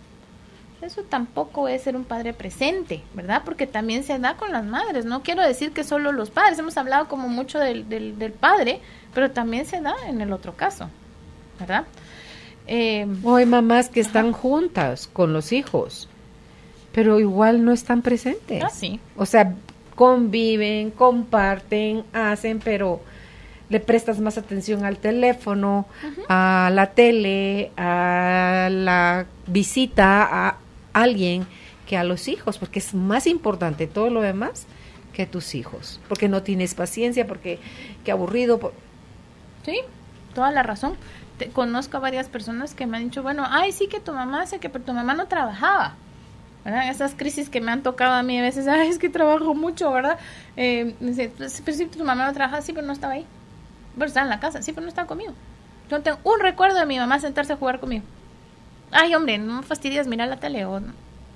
Eso tampoco es ser un padre presente, ¿verdad? Porque también se da con las madres. No quiero decir que solo los padres. Hemos hablado como mucho del, del, del padre, pero también se da en el otro caso, ¿verdad? Eh, o hay mamás que están ajá. juntas con los hijos, pero igual no están presentes. Ah, sí. O sea, conviven, comparten, hacen, pero le prestas más atención al teléfono, uh-huh. a la tele, a la visita, a alguien que a los hijos, porque es más importante todo lo demás que tus hijos, porque no tienes paciencia, porque qué aburrido. Por... Sí, toda la razón. Te, conozco a varias personas que me han dicho, bueno, ay, sí que tu mamá hace que, pero tu mamá no trabajaba, ¿verdad? Esas crisis que me han tocado a mí a veces, ay, es que trabajo mucho, ¿verdad? Eh, pero sí, tu mamá no trabajaba, sí, pero no estaba ahí. Pero estaba en la casa, sí, pero no estaba conmigo. Yo tengo un recuerdo de mi mamá sentarse a jugar conmigo. Ay, hombre, no me fastidias, mira la tele o no.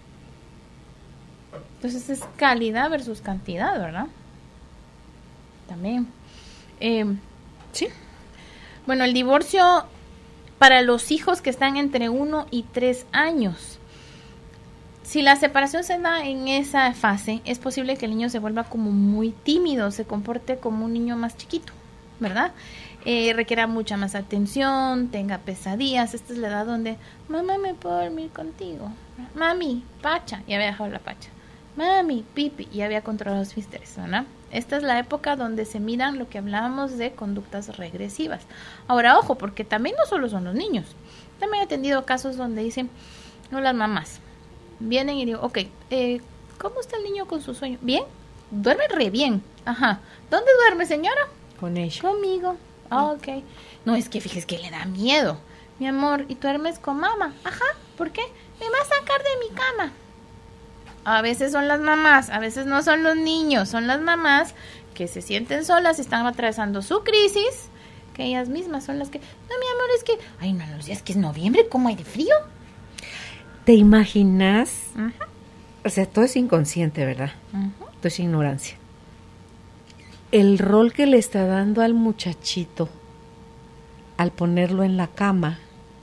Entonces es calidad versus cantidad, ¿verdad? También. Eh, sí. Bueno, el divorcio para los hijos que están entre uno y tres años. Si la separación se da en esa fase, es posible que el niño se vuelva como muy tímido, se comporte como un niño más chiquito, ¿verdad? Eh, requiera mucha más atención, tenga pesadillas. Esta es la edad donde, mamá, ¿me puedo dormir contigo? Mami, pacha, ya había dejado la pacha. Mami, pipi, ya había controlado los esfínteres, ¿verdad? Esta es la época donde se miran lo que hablábamos de conductas regresivas. Ahora, ojo, porque también no solo son los niños. También he atendido casos donde dicen, no, las mamás vienen y digo, ok, eh, ¿cómo está el niño con su sueño? ¿Bien? Duerme re bien. Ajá. ¿Dónde duerme, señora? Con ella. Conmigo. Ah, ok. No, es que fíjese que le da miedo. Mi amor, ¿y tú duermes con mamá? Ajá, ¿por qué? Me va a sacar de mi cama. A veces son las mamás, a veces no son los niños, son las mamás que se sienten solas y están atravesando su crisis, que ellas mismas son las que, no, mi amor, es que, ay, no, no, es que es noviembre, ¿cómo hay de frío? ¿Te imaginas? Uh-huh. O sea, todo es inconsciente, ¿verdad? Uh-huh. Todo es ignorancia. El rol que le está dando al muchachito al ponerlo en la cama,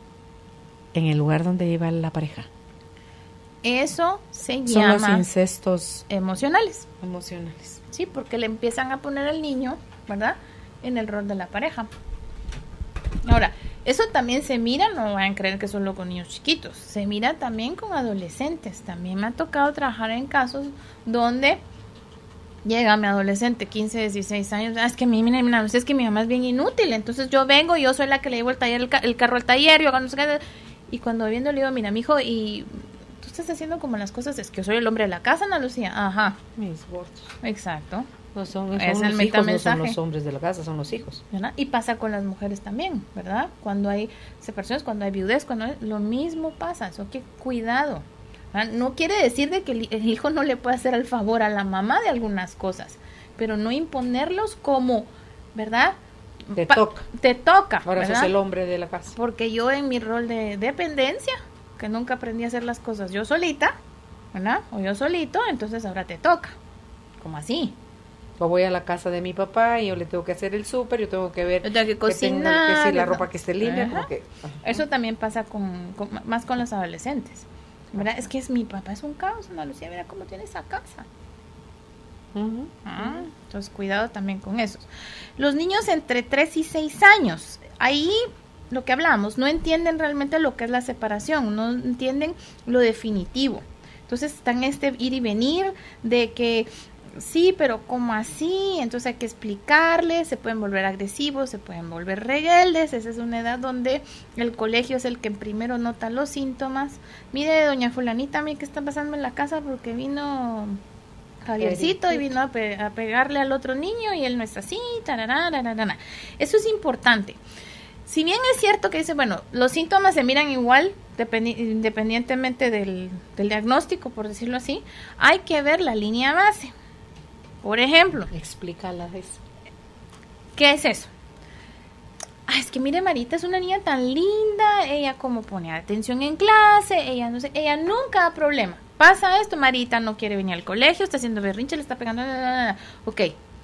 en el lugar donde iba la pareja? Eso se Son llama los incestos emocionales. emocionales. Sí, porque le empiezan a poner al niño, ¿verdad?, en el rol de la pareja. Ahora, eso también se mira, no van a creer que solo con niños chiquitos, se mira también con adolescentes. También me ha tocado trabajar en casos donde llega mi adolescente, quince, dieciséis años, ah, es que mi, mira, mira, es que mi mamá es bien inútil, entonces yo vengo, yo soy la que le llevo el taller, el, ca- el carro al taller, yo hago no sé qué, y cuando viendo le digo, mira, mijo, y tú estás haciendo como las cosas, es que yo soy el hombre de la casa, Ana Lucía, ajá, Mis gordos. exacto. No son, son Es el los hijos, no metamensaje. son los hombres de la casa, son los hijos. ¿Verdad? Y pasa con las mujeres también, ¿verdad? Cuando hay separaciones, cuando hay viudez, cuando hay, lo mismo pasa, eso que cuidado. ¿Verdad? No quiere decir de que el, el hijo no le pueda hacer el favor a la mamá de algunas cosas, pero no imponerlos como, ¿verdad? Te Pa- toca. Te toca, Ahora ¿verdad? sos el hombre de la casa. Porque yo en mi rol de dependencia, que nunca aprendí a hacer las cosas yo solita, ¿verdad? O yo solito, entonces ahora te toca. Como así. O voy a la casa de mi papá y yo le tengo que hacer el súper, yo tengo que ver Yo tengo que tenga- cocinar, que si la ¿no? ropa que esté limpia, Ajá. como que, ajá. Eso también pasa con, con- más con los adolescentes, ¿verdad? Es que es mi papá, es un caos, Ana Lucía, mira cómo tiene esa casa. Ujú. Ah, entonces cuidado también con esos. Los niños entre tres y seis años, ahí lo que hablamos, no entienden realmente lo que es la separación, no entienden lo definitivo. Entonces están este ir y venir de que sí, pero ¿cómo así? Entonces hay que explicarles, se pueden volver agresivos, se pueden volver rebeldes. Esa es una edad donde el colegio es el que primero nota los síntomas. Mire, doña fulanita, mire qué está pasando en la casa porque vino Javiercito y vino a, pe- a pegarle al otro niño y él no es así, tarará, tarará. Eso es importante. Si bien es cierto que dice, bueno, los síntomas se miran igual, dependi- independientemente del, del diagnóstico, por decirlo así, hay que ver la línea base. Por ejemplo, Explícala eso. ¿qué es eso? Ah, es que mire, Marita es una niña tan linda, ella como pone atención en clase, ella no sé, ella nunca da problema. Pasa esto, Marita no quiere venir al colegio, está haciendo berrinche, le está pegando, la, la, la, la. Ok,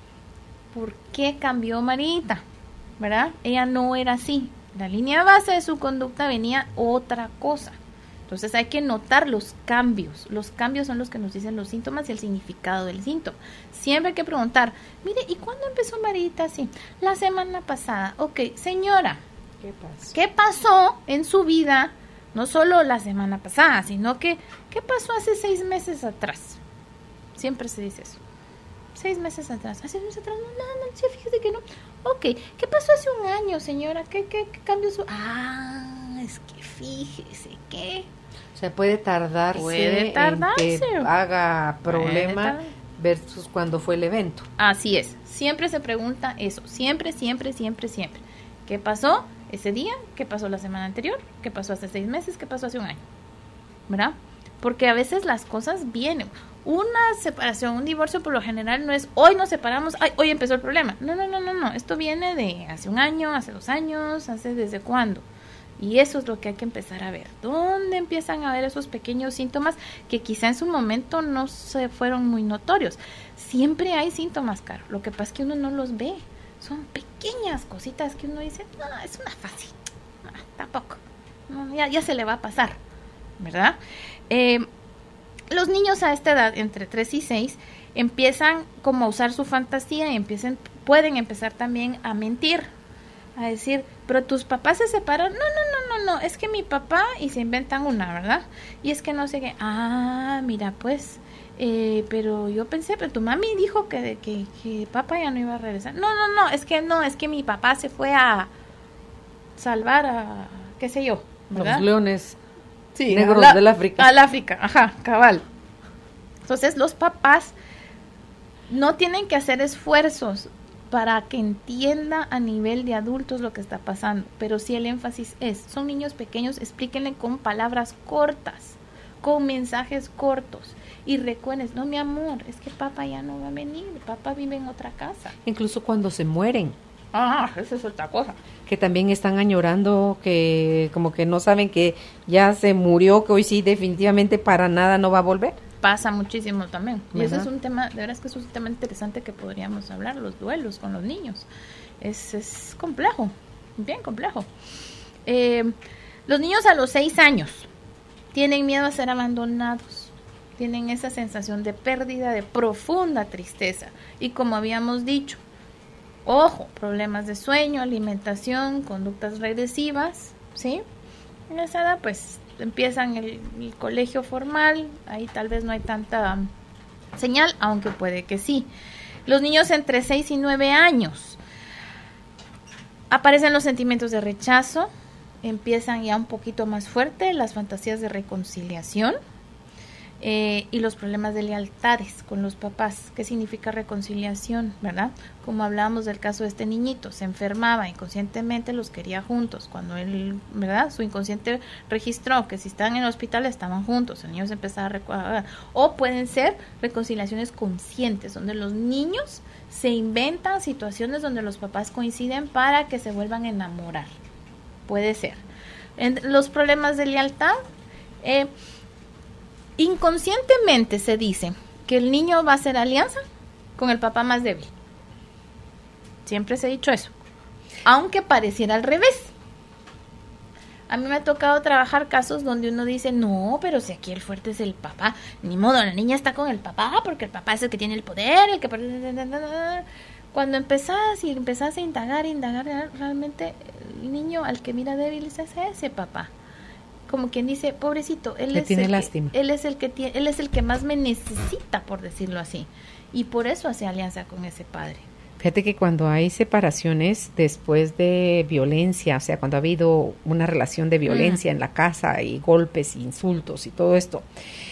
¿por qué cambió Marita? ¿Verdad? Ella no era así. La línea base de su conducta venía otra cosa. Entonces hay que notar los cambios. Los cambios son los que nos dicen los síntomas y el significado del síntoma. Siempre hay que preguntar, mire, ¿y cuándo empezó Marita así? La semana pasada. Ok, señora, ¿Qué pasa? ¿qué pasó en su vida? No solo la semana pasada, sino que, ¿qué pasó hace seis meses atrás? Siempre se dice eso. Seis meses atrás. Hace seis meses atrás, no, no, no, sí, fíjese que no. Ok, ¿qué pasó hace un año, señora? ¿Qué, qué, qué cambió su...? Ah, es que fíjese que... O sea, puede tardarse, Puede tardarse. en que haga problema Puede tar- versus cuando fue el evento. Así es. Siempre se pregunta eso. Siempre, siempre, siempre, siempre. ¿Qué pasó ese día? ¿Qué pasó la semana anterior? ¿Qué pasó hace seis meses? ¿Qué pasó hace un año? ¿Verdad? Porque a veces las cosas vienen. Una separación, un divorcio por lo general no es hoy nos separamos, ay, hoy empezó el problema. No, no, no, no, no. Esto viene de hace un año, hace dos años, hace desde cuándo. Y eso es lo que hay que empezar a ver. ¿Dónde empiezan a ver esos pequeños síntomas que quizá en su momento no se fueron muy notorios? Siempre hay síntomas, Caro. Lo que pasa es que uno no los ve. Son pequeñas cositas que uno dice, no, es una fácil. No, tampoco. No, ya, ya se le va a pasar, ¿verdad? Eh, los niños a esta edad, entre tres y seis, empiezan como a usar su fantasía y empiezan, pueden empezar también a mentir. A decir, pero tus papás se separaron. No, no, no, no, no, es que mi papá, y se inventan una, ¿verdad? Y es que no sé qué. Ah, mira, pues, eh, pero yo pensé, pero tu mami dijo que, que, que papá ya no iba a regresar. No, no, no, es que no, es que mi papá se fue a salvar a, qué sé yo, ¿verdad? Los leones Sí, negros la- del África. Al África, ajá, cabal. Entonces los papás no tienen que hacer esfuerzos para que entienda a nivel de adultos lo que está pasando, pero sí el énfasis es, son niños pequeños, explíquenle con palabras cortas, con mensajes cortos, y recuerden, no mi amor, es que papá ya no va a venir, papá vive en otra casa. Incluso cuando se mueren, Ah, esa es otra cosa. que también están añorando, que como que no saben que ya se murió, que hoy sí definitivamente para nada no va a volver. Pasa muchísimo también. Y ese ¿Verdad? es un tema, de verdad es que es un tema interesante que podríamos hablar, los duelos con los niños. Es, es complejo, bien complejo. Eh, los niños a los seis años tienen miedo a ser abandonados, tienen esa sensación de pérdida, de profunda tristeza. Y como habíamos dicho, ojo, problemas de sueño, alimentación, conductas regresivas, ¿sí? En esa edad pues empiezan el, el colegio formal, ahí tal vez no hay tanta señal, aunque puede que sí. Los niños entre seis y nueve años, aparecen los sentimientos de rechazo, empiezan ya un poquito más fuerte las fantasías de reconciliación eh, y los problemas de lealtades con los papás. ¿Qué significa reconciliación, verdad? Como hablábamos del caso de este niñito, se enfermaba inconscientemente, los quería juntos. Cuando él, ¿verdad? Su inconsciente registró que si estaban en el hospital estaban juntos, el niño se empezaba a recordar. O pueden ser reconciliaciones conscientes, donde los niños se inventan situaciones donde los papás coinciden para que se vuelvan a enamorar. Puede ser. En los problemas de lealtad, eh, inconscientemente se dice que el niño va a hacer alianza con el papá más débil. Siempre se ha dicho eso, aunque pareciera al revés. A mí me ha tocado trabajar casos donde uno dice, no, pero si aquí el fuerte es el papá, ni modo, la niña está con el papá porque el papá es el que tiene el poder, el que... Cuando empezás y empezás a indagar, indagar, realmente el niño al que mira débil es ese papá. Como quien dice, pobrecito, él, es tiene el, lástima. Que, él es el que tiene, él es el que más me necesita, por decirlo así. Y por eso hace alianza con ese padre. Fíjate que cuando hay separaciones después de violencia, o sea, cuando ha habido una relación de violencia mm. en la casa y golpes, insultos y todo esto,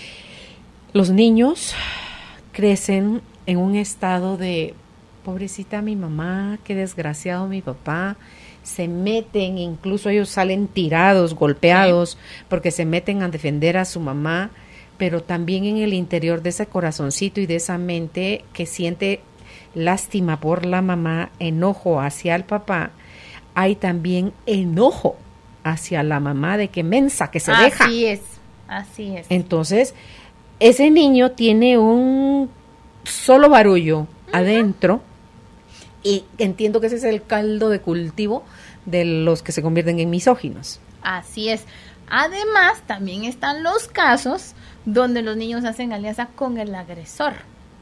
los niños crecen en un estado de pobrecita mi mamá, qué desgraciado mi papá, se meten, incluso ellos salen tirados, golpeados, sí. porque se meten a defender a su mamá, pero también en el interior de ese corazoncito y de esa mente que siente lástima por la mamá, enojo hacia el papá, hay también enojo hacia la mamá de que mensa, que se así deja. Así es, así es. Entonces, ese niño tiene un solo barullo uh-huh. adentro, y entiendo que ese es el caldo de cultivo de los que se convierten en misóginos. Así es. Además, también están los casos donde los niños hacen alianza con el agresor.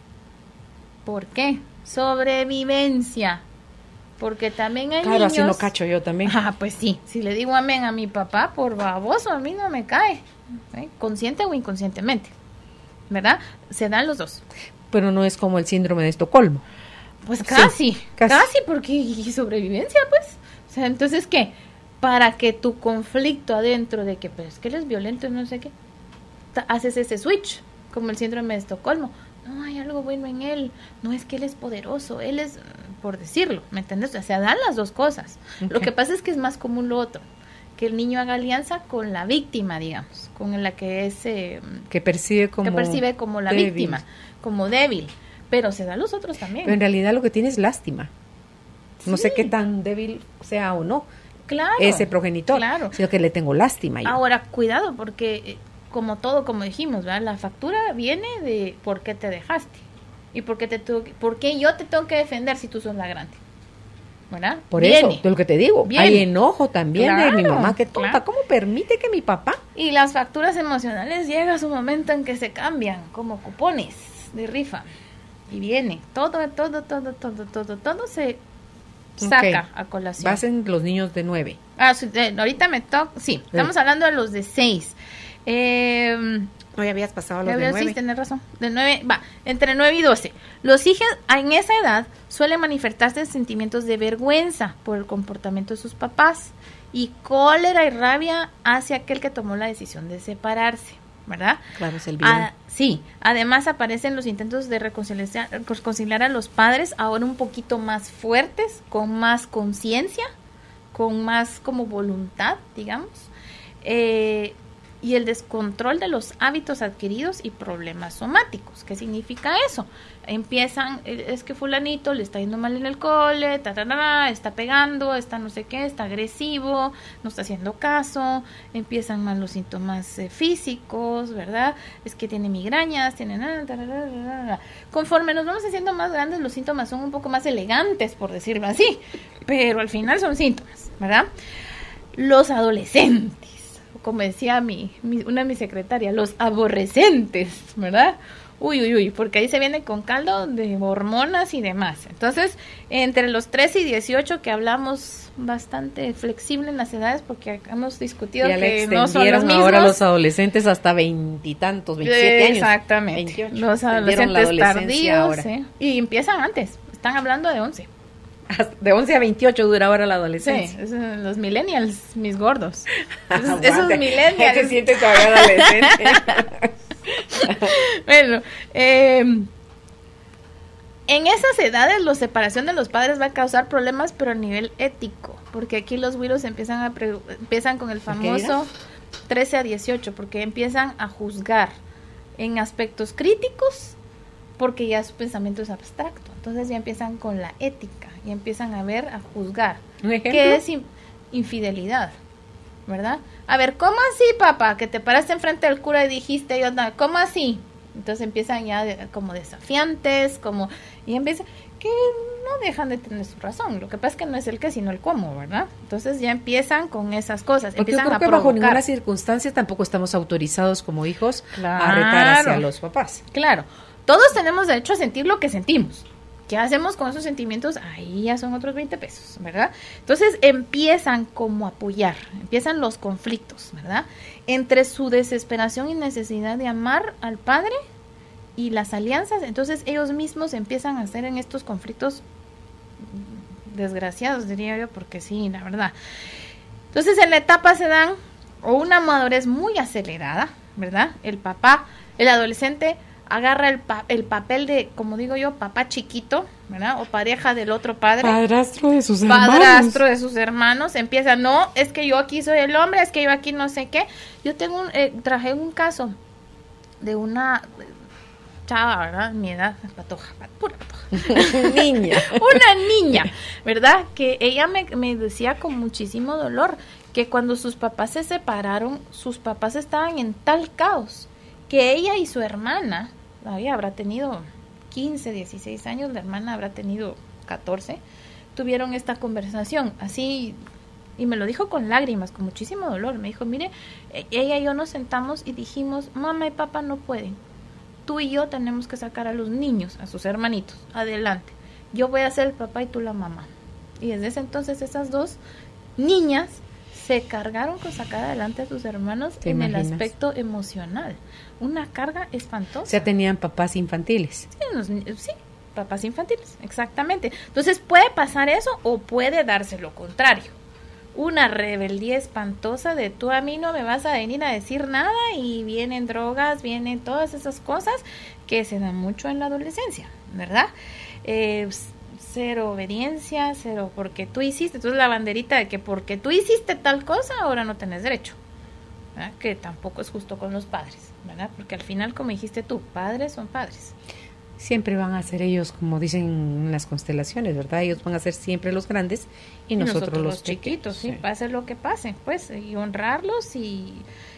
¿Por qué? Sobrevivencia. Porque también hay claro, niños... Claro, así no cacho yo también. Ah, pues sí. Si le digo amén a mi papá, por baboso, a mí no me cae. ¿Eh? Consciente o inconscientemente. ¿Verdad? Se dan los dos. Pero no es como el síndrome de Estocolmo. Pues casi, sí, casi, casi, porque y sobrevivencia, pues. O sea, entonces, ¿qué? Para que tu conflicto adentro de que, pero es que él es violento y no sé qué, haces ese switch, como el síndrome de Estocolmo. No, hay algo bueno en él. No es que él es poderoso, él es, por decirlo, ¿me entiendes? O sea, dan las dos cosas. Okay. Lo que pasa es que es más común lo otro, que el niño haga alianza con la víctima, digamos, con la que es... Eh, que percibe como... Que percibe como la débil. víctima, como débil. Pero se da a los otros también. Pero en realidad lo que tiene es lástima. No sí. sé qué tan débil sea o no. Claro. Ese progenitor. Claro. Sino que le tengo lástima yo. Ahora, cuidado, porque como todo, como dijimos, ¿verdad? La factura viene de por qué te dejaste. Y por qué, te tuvo que, por qué yo te tengo que defender si tú sos la grande. ¿Verdad? Por viene. eso, de lo que te digo. Viene. Hay enojo también claro, de mi mamá. Qué tonta. Claro. ¿Cómo permite que mi papá? Y las facturas emocionales llega su momento en que se cambian como cupones de rifa. Y viene, todo, todo, todo, todo, todo, todo se saca okay. a colación. Vas en los niños de nueve. Ah, sí, eh, ahorita me toca, sí, estamos eh. hablando de los de seis. Eh, no, ya habías pasado a los de nueve. Sí, tenés razón. De nueve, va, entre nueve y doce. Los hijos en esa edad suelen manifestarse sentimientos de vergüenza por el comportamiento de sus papás y cólera y rabia hacia aquel que tomó la decisión de separarse. ¿Verdad? Claro, es el bien. Ah, sí, además aparecen los intentos de reconciliar, reconciliar a los padres ahora un poquito más fuertes, con más conciencia, con más como voluntad, digamos. Eh, y el descontrol de los hábitos adquiridos y problemas somáticos. ¿Qué significa eso? Empiezan, es que fulanito le está yendo mal en el cole, ta, ta, ta, ta, está pegando, está no sé qué, está agresivo, no está haciendo caso, empiezan mal los síntomas eh, físicos, ¿verdad? Es que tiene migrañas, tiene nada, ta, ta, ta, ta, ta. Conforme nos vamos haciendo más grandes, los síntomas son un poco más elegantes, por decirlo así, pero al final son síntomas, ¿verdad? Los adolescentes, como decía mi, mi, una de mis secretarias, los aborrecentes, ¿verdad? Uy, uy, uy, porque ahí se viene con caldo de hormonas y demás. Entonces, entre los trece y dieciocho, que hablamos bastante flexible en las edades, porque hemos discutido ya que le no son los mismos. Ahora los adolescentes hasta veintitantos, veintisiete años. Exactamente. veintiocho. Los adolescentes tardíos, ahora. ¿sí? Y empiezan antes, están hablando de once. De once a veintiocho dura ahora la adolescencia. Sí, es, los millennials, mis gordos. Esos, esos millennials. Se siente todavía adolescente. Bueno, eh, en esas edades la separación de los padres va a causar problemas, pero a nivel ético, porque aquí los virus empiezan a pre- empiezan con el famoso trece a dieciocho, porque empiezan a juzgar en aspectos críticos, porque ya su pensamiento es abstracto. Entonces ya empiezan con la ética y empiezan a ver, a juzgar. ¿Un ejemplo? ¿Qué es in- infidelidad? ¿Verdad? A ver, ¿cómo así, papá? Que te paraste enfrente del cura y dijiste, yo, no, ¿cómo así? Entonces empiezan ya de, como desafiantes, como, y empiezan, que no dejan de tener su razón. Lo que pasa es que no es el qué, sino el cómo, ¿verdad? Entonces ya empiezan con esas cosas. Porque empiezan yo creo a que provocar. bajo ninguna circunstancia tampoco estamos autorizados como hijos Claro. a retar hacia los papás. Claro, todos tenemos derecho a sentir lo que sentimos. ¿Qué hacemos con esos sentimientos? Ahí ya son otros veinte pesos, ¿verdad? Entonces empiezan como a apoyar, empiezan los conflictos, ¿verdad? Entre su desesperación y necesidad de amar al padre y las alianzas. Entonces ellos mismos empiezan a hacer en estos conflictos desgraciados, diría yo, porque sí, la verdad. Entonces en la etapa se dan o una madurez muy acelerada, ¿verdad? El papá, el adolescente agarra el, pa- el papel de, como digo yo, papá chiquito, ¿verdad? O pareja del otro padre. Padrastro de sus hermanos. Padrastro de sus hermanos. Empieza, no, es que yo aquí soy el hombre, es que yo aquí no sé qué. Yo tengo un, eh, traje un caso de una chava, ¿verdad? Mi edad, patoja, pura patoja. Niña. Una niña, ¿verdad? Que ella me, me decía con muchísimo dolor que cuando sus papás se separaron, sus papás estaban en tal caos que ella y su hermana, todavía habrá tenido quince, dieciséis años, la hermana habrá tenido catorce, tuvieron esta conversación, así, y me lo dijo con lágrimas, con muchísimo dolor. Me dijo, mire, ella y yo nos sentamos y dijimos, mamá y papá no pueden, tú y yo tenemos que sacar a los niños, a sus hermanitos, adelante, yo voy a ser el papá y tú la mamá. Y desde ese entonces esas dos niñas se cargaron con sacar adelante a sus hermanos en imaginas? el aspecto emocional. Una carga espantosa. O sea, tenían papás infantiles. Sí, los, sí, papás infantiles, exactamente. Entonces puede pasar eso o puede darse lo contrario. Una rebeldía espantosa de tú a mí no me vas a venir a decir nada, y vienen drogas, vienen todas esas cosas que se dan mucho en la adolescencia, ¿verdad? Eh, cero obediencia, cero porque tú hiciste, entonces la banderita de que porque tú hiciste tal cosa, ahora no tenés derecho, ¿verdad? Que tampoco es justo con los padres, ¿verdad? Porque al final, como dijiste tú, padres son padres. Siempre van a ser ellos, como dicen en las constelaciones, ¿verdad? Ellos van a ser siempre los grandes y, Y nosotros, nosotros los los chiquitos, sí, sí. pase lo que pase, pues, y honrarlos. Y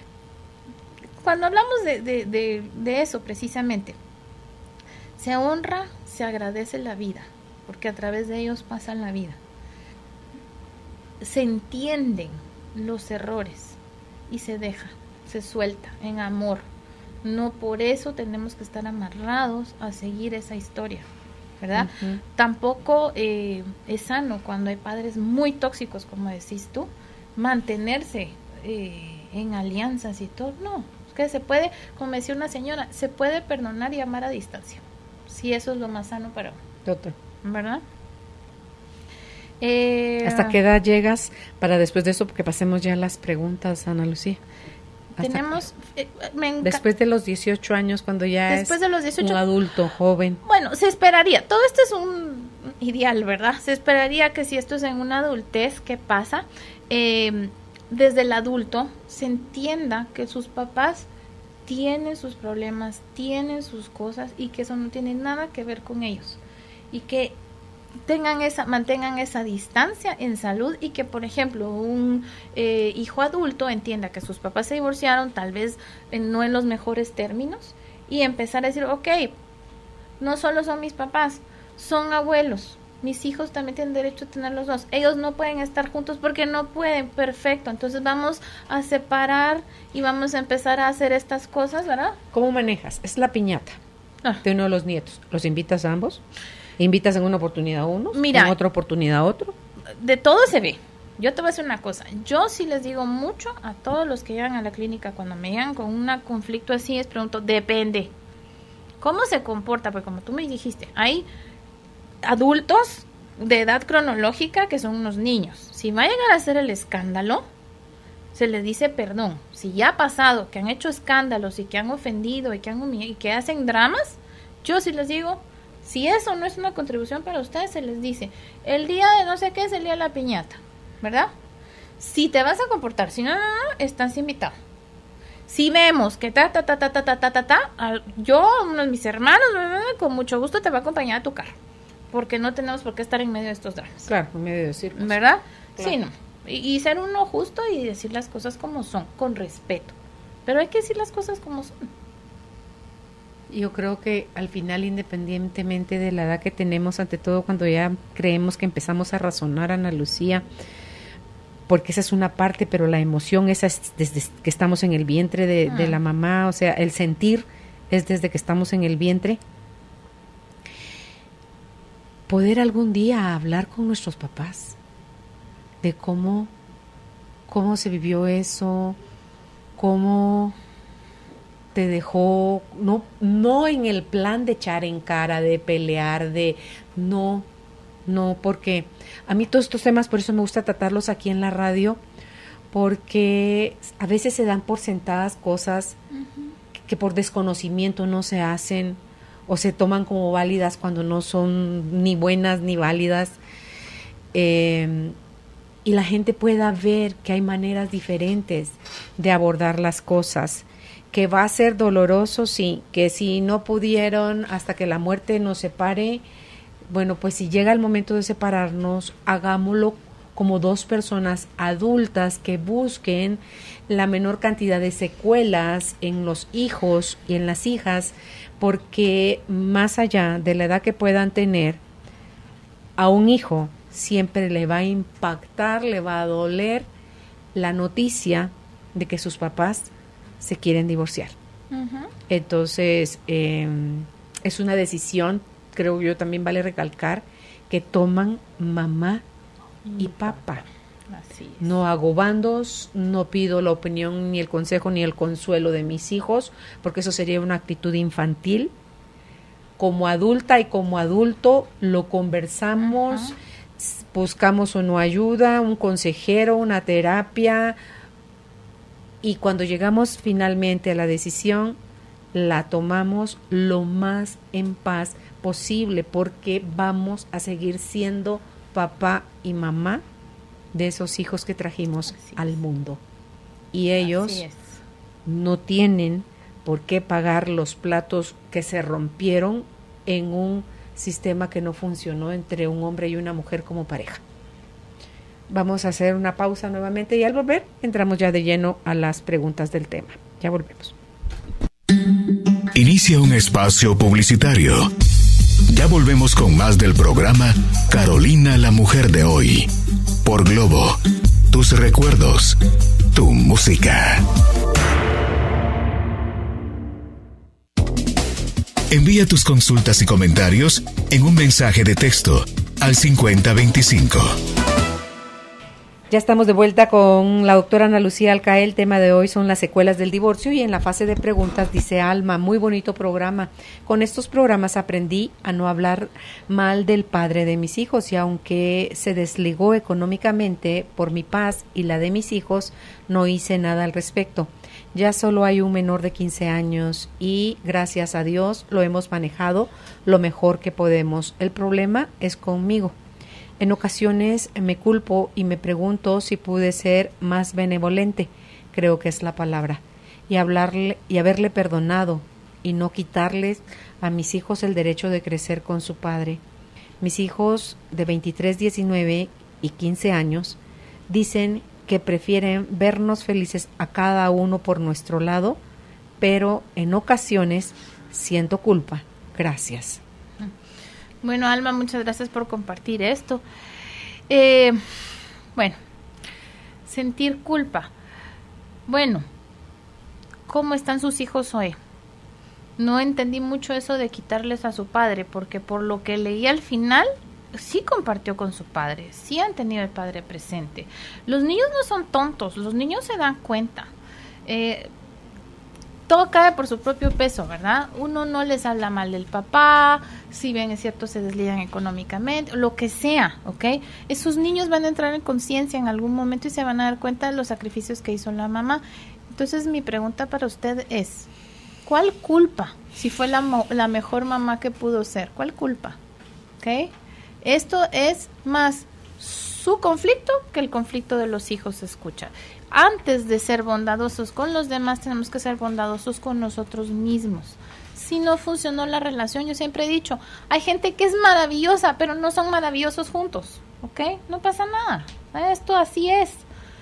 cuando hablamos de, de, de, de eso precisamente, se honra, se agradece la vida, porque a través de ellos pasan la vida. Se entienden los errores y se deja, se suelta en amor. No por eso tenemos que estar amarrados a seguir esa historia, ¿verdad? Uh-huh. Tampoco eh, es sano cuando hay padres muy tóxicos, como decís tú, mantenerse eh, en alianzas y todo. No, es que se puede, como decía una señora, se puede perdonar y amar a distancia, si eso es lo más sano para uno. Doctor. ¿Verdad? Eh, ¿Hasta qué edad llegas para después de eso? Porque pasemos ya a las preguntas, Ana Lucía. Tenemos... Eh, me enca- después de los dieciocho años, cuando ya después es de los dieciocho, un adulto joven. Bueno, se esperaría, todo esto es un ideal, ¿verdad? Se esperaría que si esto es en una adultez, ¿qué pasa? Eh, desde el adulto se entienda que sus papás tienen sus problemas, tienen sus cosas y que eso no tiene nada que ver con ellos. Y que tengan esa, mantengan esa distancia en salud y que, por ejemplo, un eh, hijo adulto entienda que sus papás se divorciaron, tal vez eh, no en los mejores términos, y empezar a decir, ok, no solo son mis papás, son abuelos, mis hijos también tienen derecho a tener los dos, ellos no pueden estar juntos porque no pueden, perfecto, entonces vamos a separar y vamos a empezar a hacer estas cosas, ¿verdad? ¿Cómo manejas? Es la piñata Ah. de uno de los nietos. ¿Los invitas a ambos? ¿Invitas en una oportunidad a uno? Mira, ¿en otra oportunidad a otro? De todo se ve. Yo te voy a decir una cosa, yo sí les digo mucho a todos los que llegan a la clínica, cuando me llegan con un conflicto así, les pregunto, depende, ¿cómo se comporta? Porque como tú me dijiste, hay adultos de edad cronológica que son unos niños. Si va a llegar a hacer el escándalo, se les dice perdón. Si ya ha pasado, que han hecho escándalos y que han ofendido y que han humillado y que hacen dramas, yo sí les digo, si eso no es una contribución para ustedes, se les dice, el día de no sé qué es el día de la piñata, ¿verdad? Si te vas a comportar, si no, no, no, estás invitado. Si vemos que ta, ta, ta, ta, ta, ta, ta, ta, ta, al- yo, uno de mis hermanos, con mucho gusto te va a acompañar a tu carro, porque no tenemos por qué estar en medio de estos dramas. Claro, en medio de decirlo. ¿Verdad? Claro. Sí, no. Y, y ser uno justo y decir las cosas como son, con respeto. Pero hay que decir las cosas como son. Yo creo que al final, independientemente de la edad que tenemos, ante todo cuando ya creemos que empezamos a razonar, Ana Lucía, porque esa es una parte, pero la emoción esa es desde que estamos en el vientre de, Ah. de la mamá, o sea, el sentir es desde que estamos en el vientre. Poder algún día hablar con nuestros papás de cómo, cómo se vivió eso, cómo te dejó, no, no en el plan de echar en cara, de pelear, de no, no, porque a mí todos estos temas, por eso me gusta tratarlos aquí en la radio, porque a veces se dan por sentadas cosas que, que por desconocimiento no se hacen o se toman como válidas cuando no son ni buenas ni válidas, eh, y la gente pueda ver que hay maneras diferentes de abordar las cosas, que va a ser doloroso, sí, que si no pudieron hasta que la muerte nos separe, bueno, pues si llega el momento de separarnos, hagámoslo como dos personas adultas que busquen la menor cantidad de secuelas en los hijos y en las hijas, porque más allá de la edad que puedan tener, a un hijo siempre le va a impactar, le va a doler la noticia de que sus papás se quieren divorciar. Uh-huh. Entonces, eh, es una decisión, creo yo también vale recalcar, que toman mamá y papá. Así es. No hago bandos, no pido la opinión, ni el consejo, ni el consuelo de mis hijos, porque eso sería una actitud infantil. Como adulta y como adulto lo conversamos, Ajá. s- buscamos o no ayuda, un consejero, una terapia, y cuando llegamos finalmente a la decisión, la tomamos lo más en paz posible, porque vamos a seguir siendo papá y mamá de esos hijos que trajimos Así al es. mundo. Y ellos Así es. no tienen por qué pagar los platos que se rompieron en un sistema que no funcionó entre un hombre y una mujer como pareja. Vamos a hacer una pausa nuevamente y al volver entramos ya de lleno a las preguntas del tema. Ya volvemos. Inicia un espacio publicitario. Ya volvemos con más del programa Carolina, la mujer de hoy. Por Globo, tus recuerdos, tu música. Envía tus consultas y comentarios en un mensaje de texto al cincuenta veinticinco. Ya estamos de vuelta con la doctora Ana Lucía Alcae. El tema de hoy son las secuelas del divorcio y en la fase de preguntas dice Alma, muy bonito programa. Con estos programas aprendí a no hablar mal del padre de mis hijos y aunque se desligó económicamente por mi paz y la de mis hijos, no hice nada al respecto. Ya solo hay un menor de quince años y gracias a Dios lo hemos manejado lo mejor que podemos. El problema es conmigo. En ocasiones me culpo y me pregunto si pude ser más benevolente, creo que es la palabra, y hablarle y haberle perdonado y no quitarles a mis hijos el derecho de crecer con su padre. Mis hijos de veintitrés, diecinueve y quince años dicen que prefieren vernos felices a cada uno por nuestro lado, pero en ocasiones siento culpa. Gracias. Bueno, Alma, muchas gracias por compartir esto. Eh, bueno, sentir culpa. Bueno, ¿cómo están sus hijos hoy? No entendí mucho eso de quitarles a su padre, porque por lo que leí al final, sí compartió con su padre, sí han tenido el padre presente. Los niños no son tontos, los niños se dan cuenta. Eh, todo cae por su propio peso, ¿verdad? Uno no les habla mal del papá, si bien es cierto se desligan económicamente, lo que sea, ¿ok? Esos niños van a entrar en conciencia en algún momento y se van a dar cuenta de los sacrificios que hizo la mamá. Entonces mi pregunta para usted es, ¿cuál culpa? Si fue la, mo- la mejor mamá que pudo ser, ¿cuál culpa? ¿Ok? Esto es más su conflicto que el conflicto de los hijos, se escucha. Antes de ser bondadosos con los demás, tenemos que ser bondadosos con nosotros mismos. Si no funcionó la relación, yo siempre he dicho, hay gente que es maravillosa, pero no son maravillosos juntos, ¿ok? No pasa nada. Esto así es.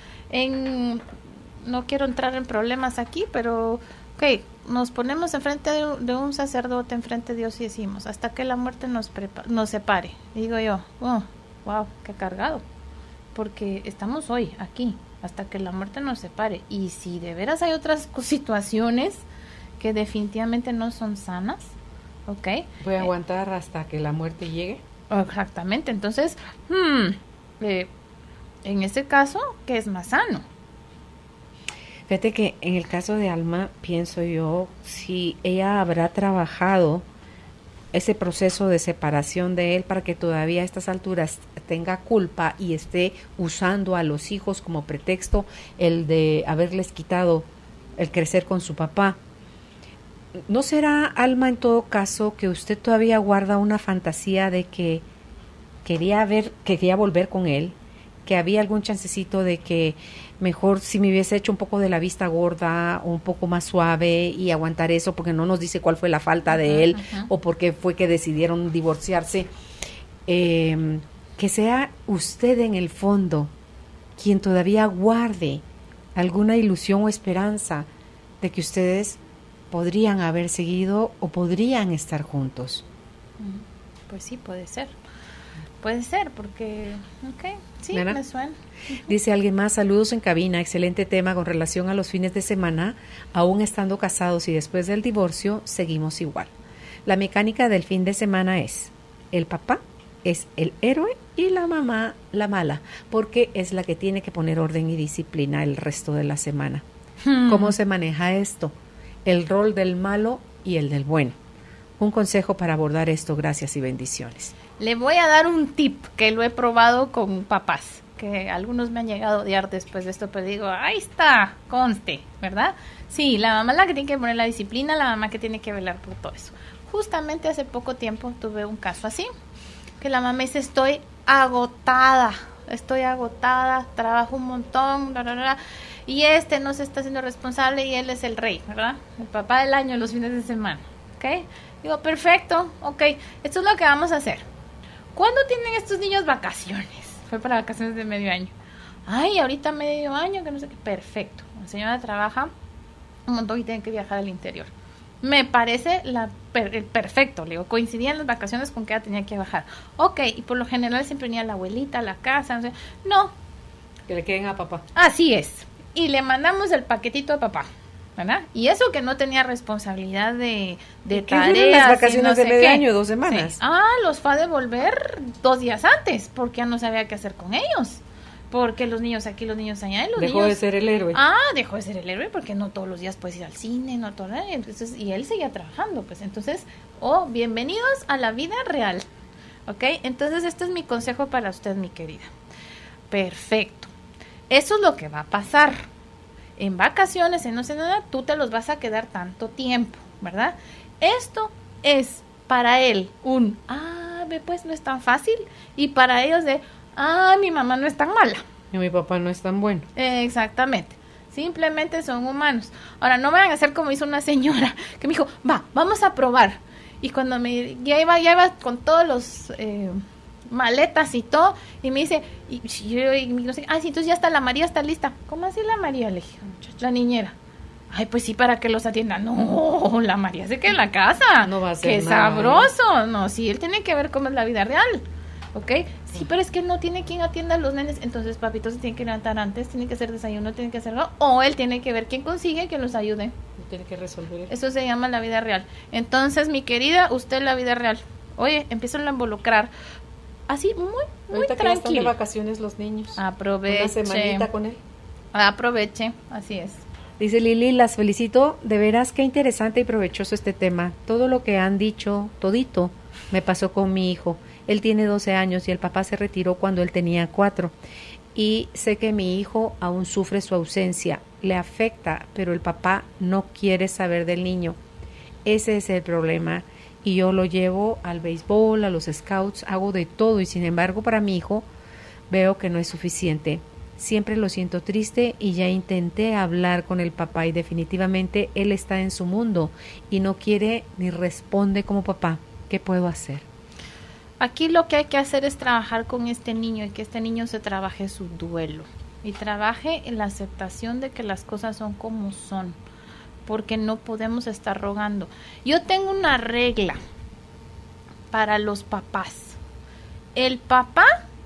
En, no quiero entrar en problemas aquí, pero, ok, nos ponemos enfrente de, de un sacerdote, enfrente de Dios y decimos, hasta que la muerte nos, prepa- nos separe. Y digo yo, oh, wow, qué cargado, porque estamos hoy aquí, hasta que la muerte nos separe. Y si de veras hay otras situaciones que definitivamente no son sanas, ¿ok? Voy a aguantar hasta que la muerte llegue. Exactamente, entonces, hmm, eh, en ese caso, ¿qué es más sano? Fíjate que en el caso de Alma, pienso yo, si ella habrá trabajado ese proceso de separación de él para que todavía a estas alturas tenga culpa y esté usando a los hijos como pretexto el de haberles quitado el crecer con su papá. ¿No será, Alma, en todo caso, que usted todavía guarda una fantasía de que quería ver, quería volver con él, que había algún chancecito de que mejor si me hubiese hecho un poco de la vista gorda o un poco más suave y aguantar eso, porque no nos dice cuál fue la falta de él uh-huh. o por qué fue que decidieron divorciarse? Eh, que sea usted en el fondo quien todavía guarde alguna ilusión o esperanza de que ustedes podrían haber seguido o podrían estar juntos. Pues sí, puede ser. Puede ser, porque, ok, sí, ¿Nana? me suena. Dice alguien más, saludos en cabina, excelente tema con relación a los fines de semana, aún estando casados y después del divorcio, seguimos igual. La mecánica del fin de semana es, el papá es el héroe y la mamá la mala, porque es la que tiene que poner orden y disciplina el resto de la semana. Hmm. ¿Cómo se maneja esto? El rol del malo y el del bueno. Un consejo para abordar esto, gracias y bendiciones. Le voy a dar un tip que lo he probado con papás, que algunos me han llegado a odiar después de esto, pero digo, ahí está, conste, ¿verdad? Sí, la mamá es la que tiene que poner la disciplina, la mamá que tiene que velar por todo eso. Justamente hace poco tiempo tuve un caso así, que la mamá dice, estoy agotada, estoy agotada, trabajo un montón, bla, bla, bla, y este no se está haciendo responsable y él es el rey, ¿verdad? El papá del año, los fines de semana, ¿ok? Digo, perfecto, ok, esto es lo que vamos a hacer. ¿Cuándo tienen estos niños vacaciones? Fue para vacaciones de medio año. Ay, ahorita medio año, que no sé qué. Perfecto. La señora trabaja un montón y tiene que viajar al interior. Me parece la per, el perfecto. Le digo, coincidían las vacaciones con que ella tenía que bajar. Ok, y por lo general siempre venía la abuelita a la casa. No sé. No. Que le queden a papá. Así es. Y le mandamos el paquetito a papá, ¿verdad? Y eso que no tenía responsabilidad de, de tareas. ¿Qué las vacaciones no sé de medio qué. año, dos semanas? Sí. Ah, los fue a devolver dos días antes, porque ya no sabía qué hacer con ellos. Porque los niños aquí, los niños allá, y los dejó niños... de ser el héroe. Ah, dejó de ser el héroe, porque no todos los días puedes ir al cine, no todo, entonces, y él seguía trabajando, pues, entonces, oh, bienvenidos a la vida real, ¿ok? Entonces, este es mi consejo para usted, mi querida. Perfecto. Eso es lo que va a pasar. En vacaciones, en no sé nada, tú te los vas a quedar tanto tiempo, ¿verdad? Esto es para él un, ah, ve pues, no es tan fácil. Y para ellos de, ah, mi mamá no es tan mala. Y mi papá no es tan bueno. Eh, exactamente. Simplemente son humanos. Ahora, no me van a hacer como hizo una señora, que me dijo, va, vamos a probar. Y cuando me, ya iba, ya iba con todos los... Eh, maletas y todo, y me dice, y, y yo, y no sé, ah, sí, entonces ya está, la María está lista. ¿Cómo así la María? Le dije, la niñera. Ay, pues sí, para que los atienda. No, la María se queda en la casa. No va a ser Qué nada, sabroso. No, sí, él tiene que ver cómo es la vida real. ¿Ok? Sí, pero es que él no tiene quien atienda a los nenes. Entonces, papito se tiene que levantar antes, tiene que hacer desayuno, tiene que hacerlo. O él tiene que ver quién consigue que los ayude. Tiene que resolver. Eso se llama la vida real. Entonces, mi querida, usted la vida real. Oye, empiezan a involucrar. Así, muy, muy ahorita tranquilo. Que están de vacaciones los niños. Aproveche. Una semanita con él. Aproveche, así es. Dice Lili, las felicito, de veras qué interesante y provechoso este tema. Todo lo que han dicho, todito, me pasó con mi hijo. Él tiene doce años y el papá se retiró cuando él tenía cuatro. Y sé que mi hijo aún sufre su ausencia, le afecta, pero el papá no quiere saber del niño. Ese es el problema. Y yo lo llevo al béisbol, a los scouts, hago de todo y sin embargo para mi hijo veo que no es suficiente. Siempre lo siento triste y ya intenté hablar con el papá y definitivamente él está en su mundo y no quiere ni responde como papá. ¿Qué puedo hacer? Aquí lo que hay que hacer es trabajar con este niño y que este niño se trabaje su duelo y trabaje en la aceptación de que las cosas son como son. Porque no podemos estar rogando. Yo tengo una regla para los papás. El papá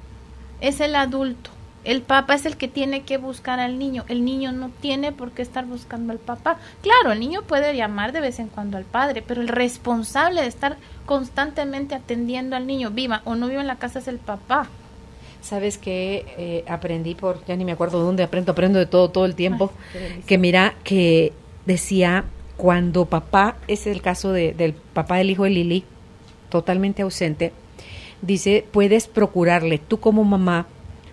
es el adulto. El papá es el que tiene que buscar al niño. El niño no tiene por qué estar buscando al papá. Claro, el niño puede llamar de vez en cuando al padre, pero el responsable de estar constantemente atendiendo al niño, viva o no viva en la casa, es el papá. ¿Sabes qué? Eh, aprendí por, ya ni me acuerdo de dónde aprendo, aprendo de todo, todo el tiempo. Ay, que mira, que decía, cuando papá, es el caso de, del papá del hijo de Lili, totalmente ausente, dice, puedes procurarle tú como mamá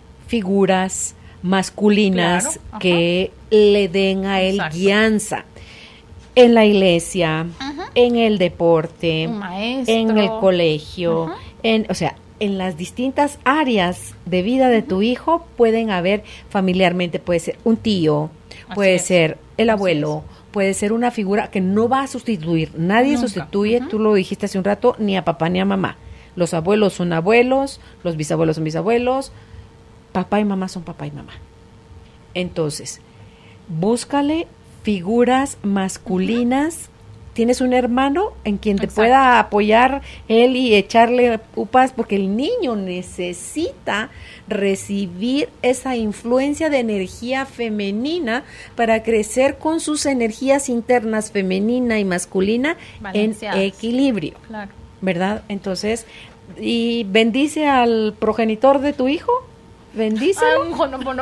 figuras masculinas, claro, que le den a él Exacto. guianza en la iglesia, uh-huh. en el deporte, un maestro. En el colegio, uh-huh. en, o sea, en las distintas áreas de vida de uh-huh. tu hijo pueden haber familiarmente, puede ser un tío, Así puede es. ser el abuelo, puede ser una figura que no va a sustituir, nadie Nunca. sustituye, uh-huh. tú lo dijiste hace un rato, ni a papá ni a mamá. Los abuelos son abuelos, los bisabuelos son bisabuelos, papá y mamá son papá y mamá. Entonces, búscale figuras masculinas. Uh-huh. Tienes un hermano en quien te Exacto. pueda apoyar él y echarle upas, porque el niño necesita recibir esa influencia de energía femenina para crecer con sus energías internas femenina y masculina en equilibrio. Claro. ¿Verdad? Entonces, y bendice al progenitor de tu hijo. Bendícelo. Ah, no, no, no, no.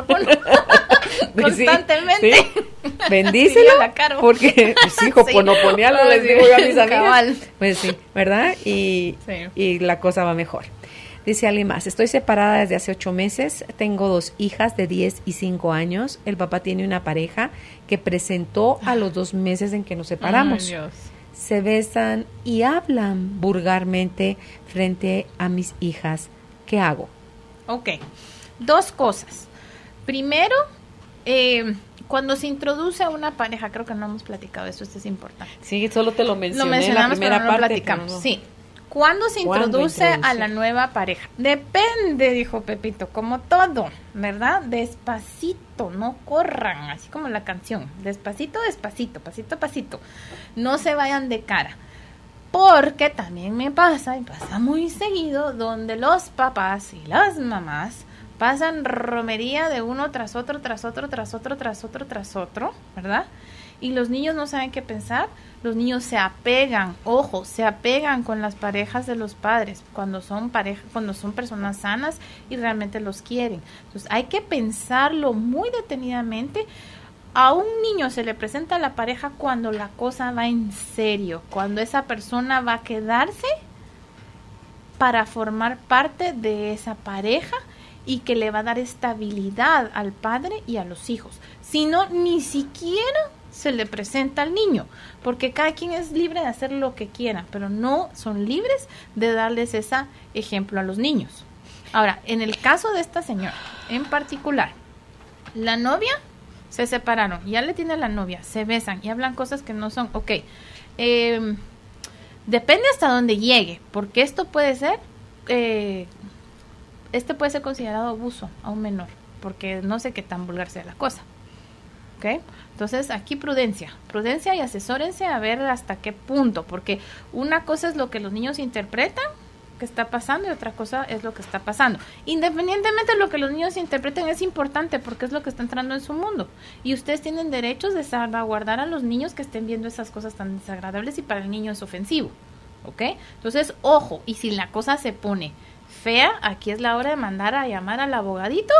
Constantemente. Sí, sí. Bendícelo. Porque, pues, hijo, sí. ponoponealo, les digo yo a mis amigas. Cabal. Pues sí, ¿verdad? Y, sí. y la cosa va mejor. Dice alguien más, estoy separada desde hace ocho meses, tengo dos hijas de diez y cinco años, el papá tiene una pareja que presentó a los dos meses en que nos separamos. Ay, Dios. Se besan y hablan vulgarmente frente a mis hijas. ¿Qué hago? Ok. Dos cosas. Primero, eh, cuando se introduce a una pareja, creo que no hemos platicado eso, esto es importante. Sí, solo te lo mencioné lo mencionamos, en la primera pero no parte. Lo platicamos, no. Sí. ¿Cuándo se introduce, introduce a la nueva pareja? Depende, dijo Pepito, como todo, ¿verdad? Despacito, no corran, así como la canción. Despacito, despacito, pasito a pasito. No se vayan de cara. Porque también me pasa, y pasa muy seguido, donde los papás y las mamás pasan romería de uno tras otro, tras otro, tras otro, tras otro, tras otro, ¿verdad? Y los niños no saben qué pensar, los niños se apegan, ojo, se apegan con las parejas de los padres, cuando son pareja, cuando son personas sanas y realmente los quieren. Entonces hay que pensarlo muy detenidamente. A un niño se le presenta la pareja cuando la cosa va en serio, cuando esa persona va a quedarse para formar parte de esa pareja y que le va a dar estabilidad al padre y a los hijos. Si no, ni siquiera se le presenta al niño, porque cada quien es libre de hacer lo que quiera, pero no son libres de darles ese ejemplo a los niños. Ahora, en el caso de esta señora en particular, la novia se separaron, ya le tiene la novia, se besan y hablan cosas que no son, ok, eh, depende hasta dónde llegue, porque esto puede ser, eh, este puede ser considerado abuso a un menor, porque no sé qué tan vulgar sea la cosa, ok. Entonces, aquí prudencia, prudencia y asesórense a ver hasta qué punto, porque una cosa es lo que los niños interpretan que está pasando y otra cosa es lo que está pasando. Independientemente de lo que los niños interpreten, es importante porque es lo que está entrando en su mundo. Y ustedes tienen derechos de salvaguardar a los niños que estén viendo esas cosas tan desagradables y para el niño es ofensivo, ¿ok? Entonces, ojo, y si la cosa se pone fea, aquí es la hora de mandar a llamar al abogadito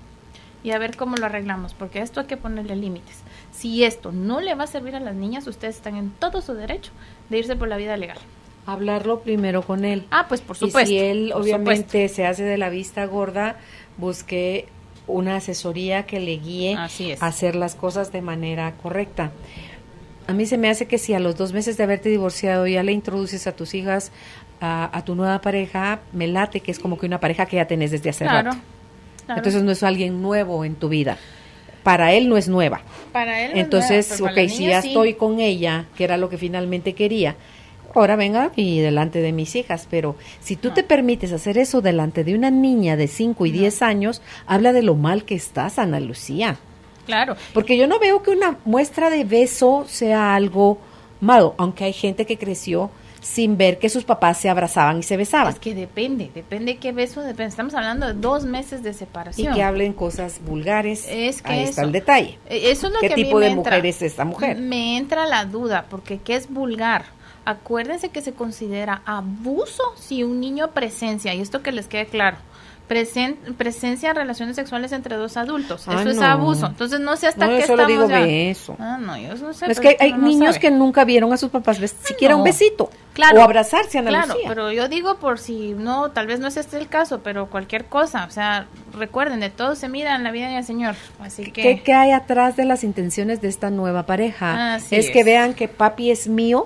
y a ver cómo lo arreglamos, porque a esto hay que ponerle límites. Si esto no le va a servir a las niñas, ustedes están en todo su derecho de irse por la vida legal. Hablarlo primero con él. Ah, pues por supuesto. Y si él por obviamente supuesto. se hace de la vista gorda, busque una asesoría que le guíe a hacer las cosas de manera correcta. A mí se me hace que si a los dos meses de haberte divorciado ya le introduces a tus hijas a, a tu nueva pareja, me late que es como que una pareja que ya tenés desde hace claro, rato. Claro. Entonces no es alguien nuevo en tu vida. Para él no es nueva. Para él no Entonces, es nueva, ok, si ya sí. estoy con ella, que era lo que finalmente quería, ahora venga y delante de mis hijas, pero si tú no. te permites hacer eso delante de una niña de cinco y diez no. años, habla de lo mal que estás, Ana Lucía. Claro. Porque yo no veo que una muestra de beso sea algo malo, aunque hay gente que creció sin ver que sus papás se abrazaban y se besaban. Es que depende, depende qué beso, depende. Estamos hablando de dos meses de separación. Y que hablen cosas vulgares. Es que ahí eso, está el detalle. Eso es lo ¿Qué que tipo a mí de me mujer entra, es esta mujer? Me entra la duda, porque ¿qué es vulgar? Acuérdense que se considera abuso si un niño presencia, y esto que les quede claro, presen, presencia en relaciones sexuales entre dos adultos. Ah, eso no. es abuso. Entonces no sé hasta no, qué yo solo estamos digo ya. beso. Ah, no, yo no sé. Es que hay no niños sabe. que nunca vieron a sus papás bes- ah, siquiera no. un besito. Claro, o abrazarse, Ana claro, Lucía. pero yo digo por si no, tal vez no es este el caso, pero cualquier cosa, o sea, recuerden, de todo se mira en la vida del Señor, así que... ¿Qué, ¿Qué hay atrás de las intenciones de esta nueva pareja? Así es, es que vean que papi es mío.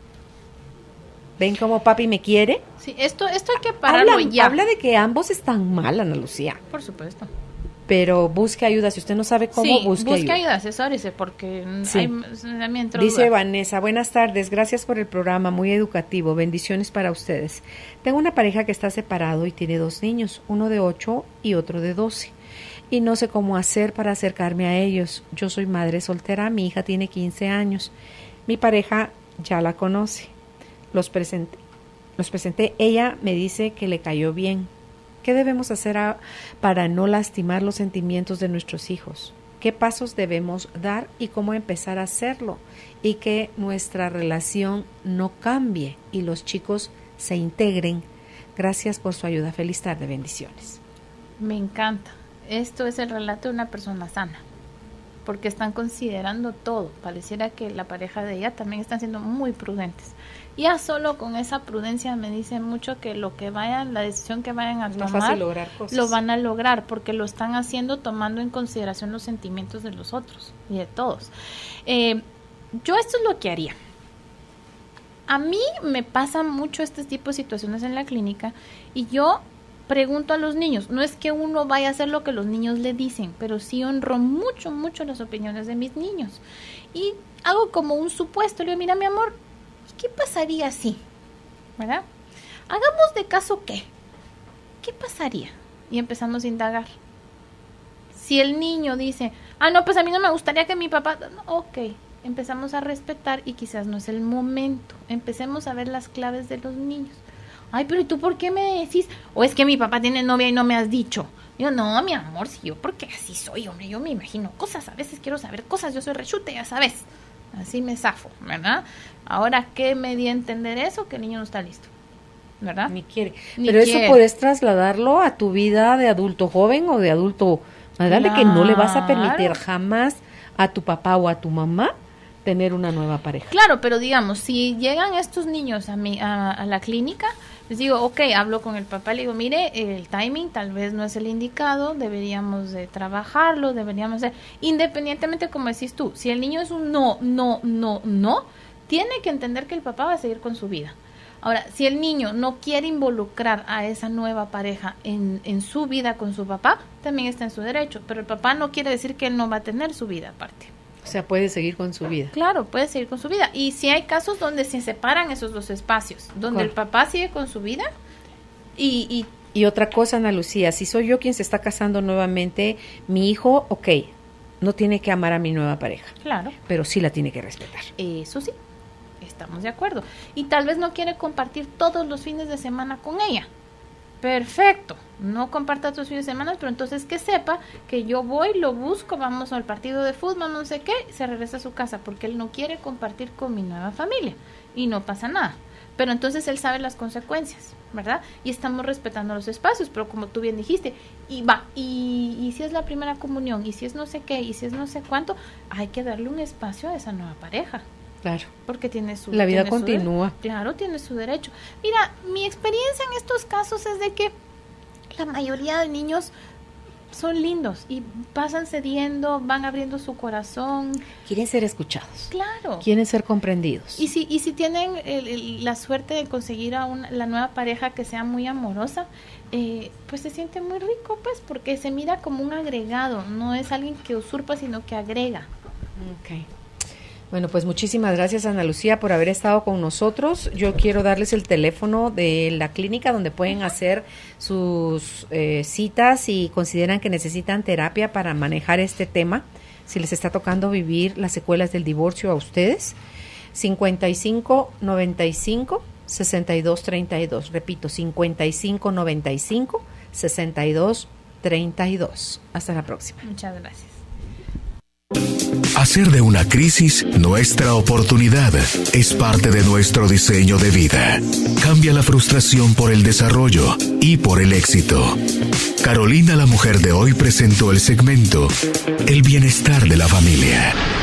¿Ven cómo papi me quiere? Sí, esto, esto hay que pararlo habla, ya. Habla de que ambos están mal, Ana Lucía. Por supuesto. Pero busque ayuda. Si usted no sabe cómo, sí, busque, busque ayuda. ayuda, asesórese, porque sí. hay, a mí entró Dice duda. Vanessa, buenas tardes, gracias por el programa, muy educativo, bendiciones para ustedes. Tengo una pareja que está separado y tiene dos niños, uno de ocho y otro de doce. Y no sé cómo hacer para acercarme a ellos. Yo soy madre soltera, mi hija tiene quince años. Mi pareja ya la conoce. Los presenté. Los presenté, ella me dice que le cayó bien. ¿Qué debemos hacer a, para no lastimar los sentimientos de nuestros hijos? ¿Qué pasos debemos dar y cómo empezar a hacerlo? Y que nuestra relación no cambie y los chicos se integren. Gracias por su ayuda. Feliz tarde. Bendiciones. Me encanta. Esto es el relato de una persona sana, porque están considerando todo. Pareciera que la pareja de ella también están siendo muy prudentes. Ya solo con esa prudencia me dice mucho que lo que vayan, la decisión que vayan a es tomar, más fácil lograr cosas. Lo van a lograr, porque lo están haciendo tomando en consideración los sentimientos de los otros y de todos. Eh, yo esto es lo que haría. A mí me pasa mucho este tipo de situaciones en la clínica y yo pregunto a los niños, no es que uno vaya a hacer lo que los niños le dicen, pero sí honro mucho, mucho las opiniones de mis niños. Y hago como un supuesto, le digo, mira mi amor, ¿qué pasaría si? ¿Verdad? Hagamos de caso qué. ¿Qué pasaría? Y empezamos a indagar. Si el niño dice, ah, no, pues a mí no me gustaría que mi papá... No, ok, empezamos a respetar y quizás no es el momento. Empecemos a ver las claves de los niños. Ay, pero ¿y tú por qué me decís? O es que mi papá tiene novia y no me has dicho. Yo, no, mi amor, si yo porque así soy, hombre, yo me imagino cosas, a veces quiero saber cosas, yo soy rechute, ya sabes. Así me zafo, ¿verdad? Ahora, ¿qué me di a entender eso? Que el niño no está listo, ¿verdad? Ni quiere. Ni Pero quiere. eso puedes trasladarlo a tu vida de adulto joven o de adulto... Dale, claro, que no le vas a permitir jamás a tu papá o a tu mamá tener una nueva pareja. Claro, pero digamos, si llegan estos niños a, mi, a, a la clínica, les digo, ok, hablo con el papá, le digo, mire, el timing tal vez no es el indicado, deberíamos de trabajarlo, deberíamos de, independientemente como decís tú, si el niño es un no, no, no, no, tiene que entender que el papá va a seguir con su vida. Ahora, si el niño no quiere involucrar a esa nueva pareja en, en su vida con su papá, también está en su derecho, pero el papá no quiere decir que él no va a tener su vida aparte. O sea, puede seguir con su vida. Claro, puede seguir con su vida. Y si hay casos donde se separan esos dos espacios, donde Claro. el papá sigue con su vida y, y... Y otra cosa, Ana Lucía, si soy yo quien se está casando nuevamente, mi hijo, ok, no tiene que amar a mi nueva pareja. Claro. Pero sí la tiene que respetar. Eso sí, estamos de acuerdo. Y tal vez no quiere compartir todos los fines de semana con ella. Perfecto, no comparta todos los fines de semana, pero entonces que sepa que yo voy, lo busco, vamos al partido de fútbol, no sé qué, se regresa a su casa porque él no quiere compartir con mi nueva familia y no pasa nada. Pero entonces él sabe las consecuencias, ¿verdad? Y estamos respetando los espacios, pero como tú bien dijiste, y va, y, y si es la primera comunión, y si es no sé qué, y si es no sé cuánto, hay que darle un espacio a esa nueva pareja. Claro. Porque tiene su... La vida tiene su continúa. de- claro, tiene su derecho. Mira, mi experiencia en estos casos es de que la mayoría de niños son lindos y pasan cediendo, van abriendo su corazón. Quieren ser escuchados. Claro. Quieren ser comprendidos. Y si, y si tienen el- el- la suerte de conseguir a una, la nueva pareja que sea muy amorosa, eh, pues se siente muy rico, pues, porque se mira como un agregado, no es alguien que usurpa, sino que agrega. Ok. Bueno, pues muchísimas gracias, Ana Lucía, por haber estado con nosotros. Yo quiero darles el teléfono de la clínica donde pueden hacer sus eh, citas si consideran que necesitan terapia para manejar este tema, si les está tocando vivir las secuelas del divorcio a ustedes. cincuenta y cinco noventa y cinco sesenta y dos treinta y dos. Repito, cincuenta y cinco noventa y cinco sesenta y dos treinta y dos. Hasta la próxima. Muchas gracias. Hacer de una crisis nuestra oportunidad es parte de nuestro diseño de vida. Cambia la frustración por el desarrollo y por el éxito. Carolina, la mujer de hoy, presentó el segmento El bienestar de la familia.